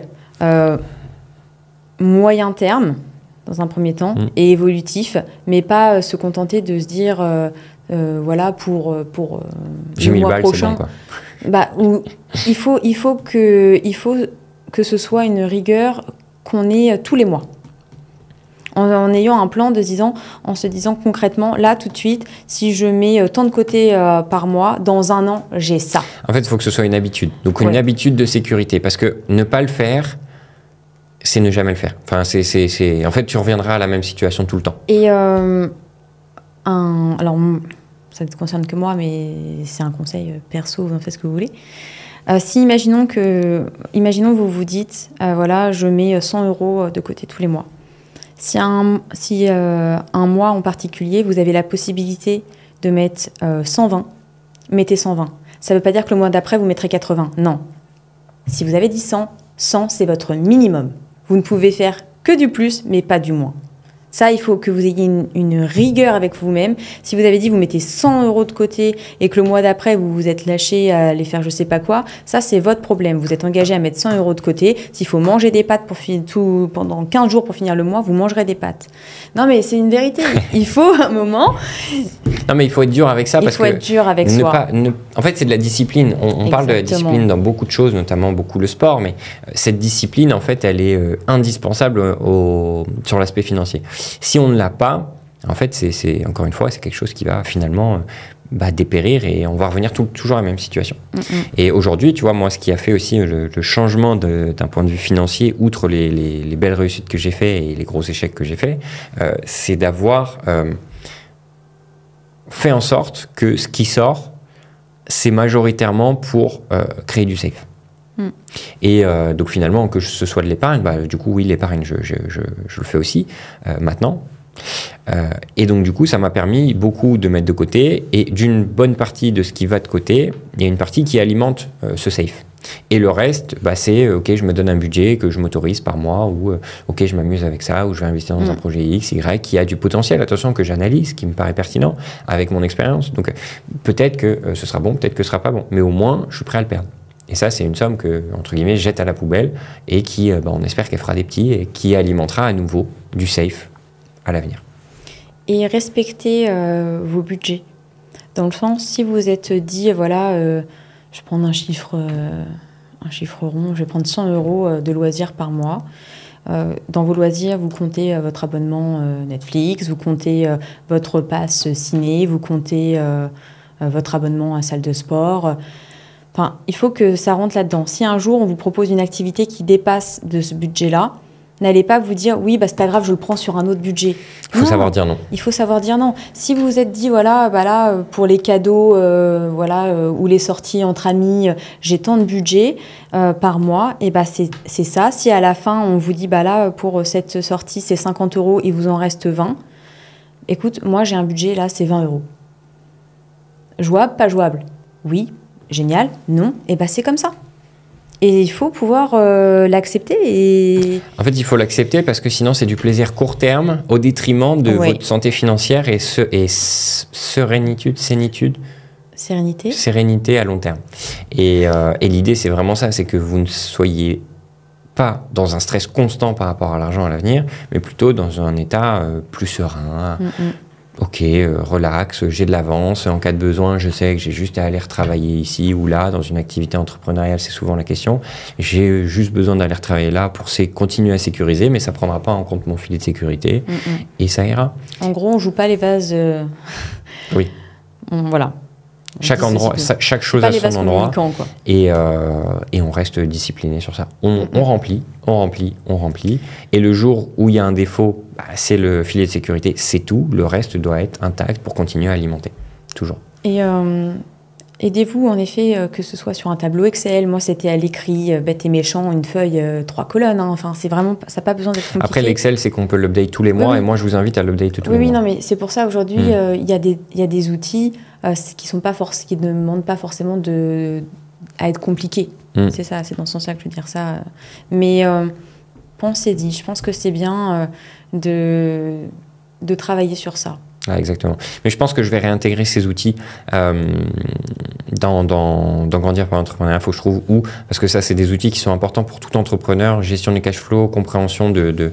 moyen terme, dans un premier temps, et évolutif, mais pas se contenter de se dire, voilà, pour j'ai le mis mois balles, prochain. c'est bon, quoi. Il faut que ce soit une rigueur qu'on ait tous les mois. En ayant un plan en se disant concrètement, là, tout de suite, si je mets tant de côté par mois, dans un an, j'ai ça. En fait, il faut que ce soit une habitude. Donc, une habitude de sécurité. Parce que ne pas le faire, c'est ne jamais le faire. Enfin, en fait, tu reviendras à la même situation tout le temps. Et alors, ça ne te concerne que moi, mais c'est un conseil perso, vous en faites ce que vous voulez. Imaginons vous vous dites, voilà, je mets 100 € de côté tous les mois. Si un mois en particulier, vous avez la possibilité de mettre 120, mettez 120. Ça ne veut pas dire que le mois d'après, vous mettrez 80. Non. Si vous avez dit 100, 100, c'est votre minimum. Vous ne pouvez faire que du plus, mais pas du moins. Ça, il faut que vous ayez une rigueur avec vous-même. Si vous avez dit vous mettez 100 € de côté et que le mois d'après, vous vous êtes lâché à aller faire je sais pas quoi, ça, c'est votre problème. Vous êtes engagé à mettre 100 € de côté. S'il faut manger des pâtes pendant 15 jours pour finir le mois, vous mangerez des pâtes. Non, mais c'est une vérité. Il faut un moment... Non, mais il faut être dur avec ça. Il faut être dur avec soi. En fait, c'est de la discipline. On parle de la discipline dans beaucoup de choses, notamment beaucoup le sport, mais cette discipline, en fait, elle est indispensable sur l'aspect financier. Si on ne l'a pas, en fait, c'est encore une fois, c'est quelque chose qui va finalement dépérir et on va revenir toujours à la même situation. Et aujourd'hui, tu vois, moi, ce qui a fait aussi le changement d'un point de vue financier, outre les belles réussites que j'ai fait et les gros échecs que j'ai fait, c'est d'avoir fait en sorte que ce qui sort, c'est majoritairement pour créer du safe. Et donc finalement, que ce soit de l'épargne, du coup, oui, l'épargne, je le fais aussi maintenant. Et donc, du coup, ça m'a permis beaucoup de mettre de côté. Et d'une bonne partie de ce qui va de côté, il y a une partie qui alimente ce safe. Et le reste, c'est OK, je me donne un budget que je m'autorise par mois, ou OK, je m'amuse avec ça, ou je vais investir dans un projet X, Y, qui a du potentiel, attention, que j'analyse, qui me paraît pertinent avec mon expérience. Donc, peut-être que ce sera bon, peut-être que ce sera pas bon. Mais au moins, je suis prêt à le perdre. Et ça, c'est une somme que, entre guillemets, je jette à la poubelle et qui, on espère qu'elle fera des petits et qui alimentera à nouveau du safe à l'avenir. Et respectez vos budgets. Dans le sens, si vous vous êtes dit, voilà, je vais prendre un chiffre rond, je vais prendre 100 € de loisirs par mois. Dans vos loisirs, vous comptez votre abonnement Netflix, vous comptez votre pass ciné, vous comptez votre abonnement à salle de sport. Enfin, il faut que ça rentre là-dedans. Si un jour, on vous propose une activité qui dépasse de ce budget-là, n'allez pas vous dire, oui, c'est pas grave, je le prends sur un autre budget. Il faut savoir dire non. Il faut savoir dire non. Si vous vous êtes dit, voilà, là, pour les cadeaux, ou les sorties entre amis, j'ai tant de budget par mois, et c'est ça. Si à la fin, on vous dit, là, pour cette sortie, c'est 50 €, il vous en reste 20, écoute, moi, j'ai un budget, là, c'est 20 €. Jouable, pas jouable? Oui. Génial? Non? Et c'est comme ça. Et il faut pouvoir l'accepter. Et... En fait, il faut l'accepter parce que sinon, c'est du plaisir court terme au détriment de votre santé financière et sérénité à long terme. Et l'idée, c'est vraiment ça, c'est que vous ne soyez pas dans un stress constant par rapport à l'argent à l'avenir, mais plutôt dans un état plus serein. OK, relax, j'ai de l'avance. En cas de besoin, je sais que j'ai juste à aller retravailler ici ou là. Dans une activité entrepreneuriale, c'est souvent la question. J'ai juste besoin d'aller retravailler là pour continuer à sécuriser, mais ça ne prendra pas en compte mon filet de sécurité et ça ira. En gros, on ne joue pas les vases. Oui. Voilà. Chaque chose a son endroit. Et on reste discipliné sur ça. On remplit. Et le jour où il y a un défaut, c'est le filet de sécurité, c'est tout. Le reste doit être intact pour continuer à alimenter. Toujours. Et aidez-vous, en effet, que ce soit sur un tableau Excel. Moi, c'était à l'écrit, bête et méchant, une feuille, 3 colonnes. Enfin, c'est vraiment, ça n'a pas besoin d'être compliqué. Après, l'Excel, c'est qu'on peut l'update tous les mois. Et moi, je vous invite à l'update tous les mois. Oui, non, mais c'est pour ça, aujourd'hui, il y a des outils qui ne demandent pas forcément à être compliqués. C'est ça, c'est dans ce sens-là que je veux dire ça. Mais pensez-y. Je pense que c'est bien de travailler sur ça. Ah, exactement. Mais je pense que je vais réintégrer ces outils dans Grandir par l'entrepreneuriat, il faut que je trouve où, parce que ça, c'est des outils qui sont importants pour tout entrepreneur, gestion des cash flows, compréhension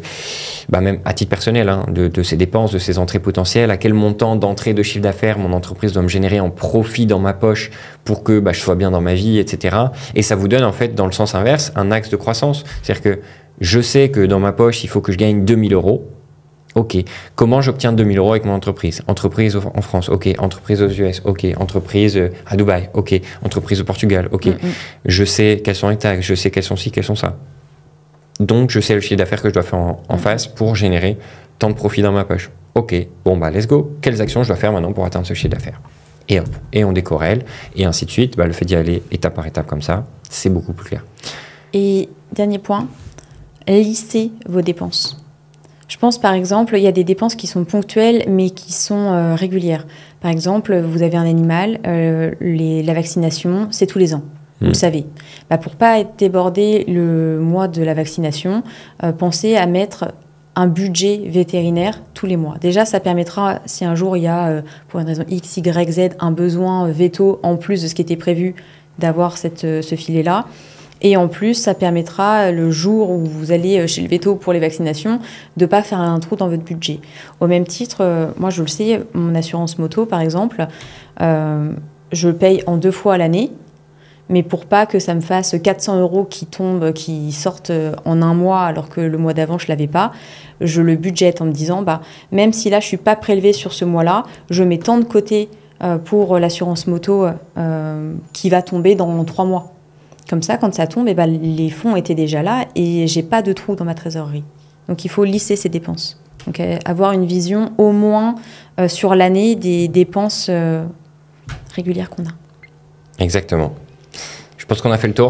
même à titre personnel, de ses dépenses, de ses entrées potentielles, à quel montant d'entrée de chiffre d'affaires mon entreprise doit me générer en profit dans ma poche pour que je sois bien dans ma vie, etc. Et ça vous donne, en fait, dans le sens inverse, un axe de croissance. C'est-à-dire que je sais que dans ma poche, il faut que je gagne 2 000 €. OK. Comment j'obtiens 2 000 € avec mon entreprise? Entreprise en France, OK. Entreprise aux US, OK. Entreprise à Dubaï, OK. Entreprise au Portugal, OK. Je sais quelles sont les taxes, je sais quelles sont ci, quelles sont ça. Donc, je sais le chiffre d'affaires que je dois faire en face pour générer tant de profit dans ma poche. OK. Bon, let's go. Quelles actions je dois faire maintenant pour atteindre ce chiffre d'affaires? Et hop. Et on décorrèle. Et ainsi de suite. Le fait d'y aller étape par étape comme ça, c'est beaucoup plus clair. Et dernier point, lissez vos dépenses. Je pense, par exemple, il y a des dépenses qui sont ponctuelles, mais qui sont régulières. Par exemple, vous avez un animal, la vaccination, c'est tous les ans. Vous le savez. Pour ne pas être débordé le mois de la vaccination, pensez à mettre un budget vétérinaire tous les mois. Déjà, ça permettra, si un jour il y a, pour une raison X, Y, Z, un besoin veto en plus de ce qui était prévu, d'avoir ce filet-là. Et en plus, ça permettra, le jour où vous allez chez le veto pour les vaccinations, de ne pas faire un trou dans votre budget. Au même titre, moi je le sais, mon assurance moto, par exemple, je le paye en 2 fois à l'année, mais pour pas que ça me fasse 400 € qui sortent en un mois, alors que le mois d'avant, je ne l'avais pas, je le budgète en me disant, même si là, je ne suis pas prélevée sur ce mois-là, je mets tant de côté pour l'assurance moto qui va tomber dans 3 mois. Comme ça, quand ça tombe, les fonds étaient déjà là et j'ai pas de trou dans ma trésorerie. Donc, il faut lisser ses dépenses. Donc, avoir une vision au moins sur l'année des dépenses régulières qu'on a. Exactement. Je pense qu'on a fait le tour.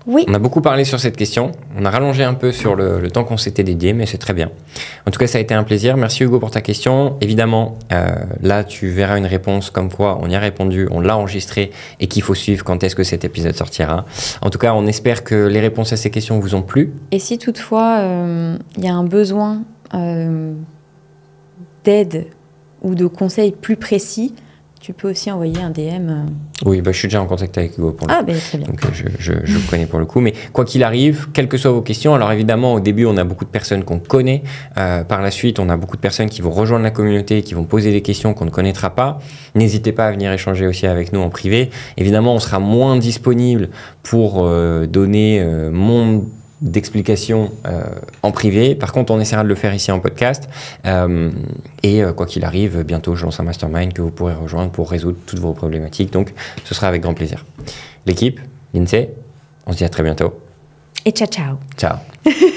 Oui. On a beaucoup parlé sur cette question. On a rallongé un peu sur le temps qu'on s'était dédié, mais c'est très bien. En tout cas, ça a été un plaisir. Merci Hugo pour ta question. Évidemment, là, tu verras une réponse comme quoi on y a répondu, on l'a enregistré et qu'il faut suivre quand est-ce que cet épisode sortira. En tout cas, on espère que les réponses à ces questions vous ont plu. Et si toutefois, il y a un besoin d'aide ou de conseils plus précis, tu peux aussi envoyer un DM. Oui, je suis déjà en contact avec Hugo pour le coup. Très bien. Donc je le connais pour le coup. Mais quoi qu'il arrive, quelles que soient vos questions, alors évidemment au début on a beaucoup de personnes qu'on connaît. Par la suite on a beaucoup de personnes qui vont rejoindre la communauté, qui vont poser des questions qu'on ne connaîtra pas. N'hésitez pas à venir échanger aussi avec nous en privé. Évidemment on sera moins disponible pour donner mon d'explications en privé. Par contre, on essaiera de le faire ici en podcast. Et quoi qu'il arrive, bientôt, je lance un mastermind que vous pourrez rejoindre pour résoudre toutes vos problématiques. Donc, ce sera avec grand plaisir. L'équipe, Lindsay, on se dit à très bientôt. Et ciao, ciao. Ciao.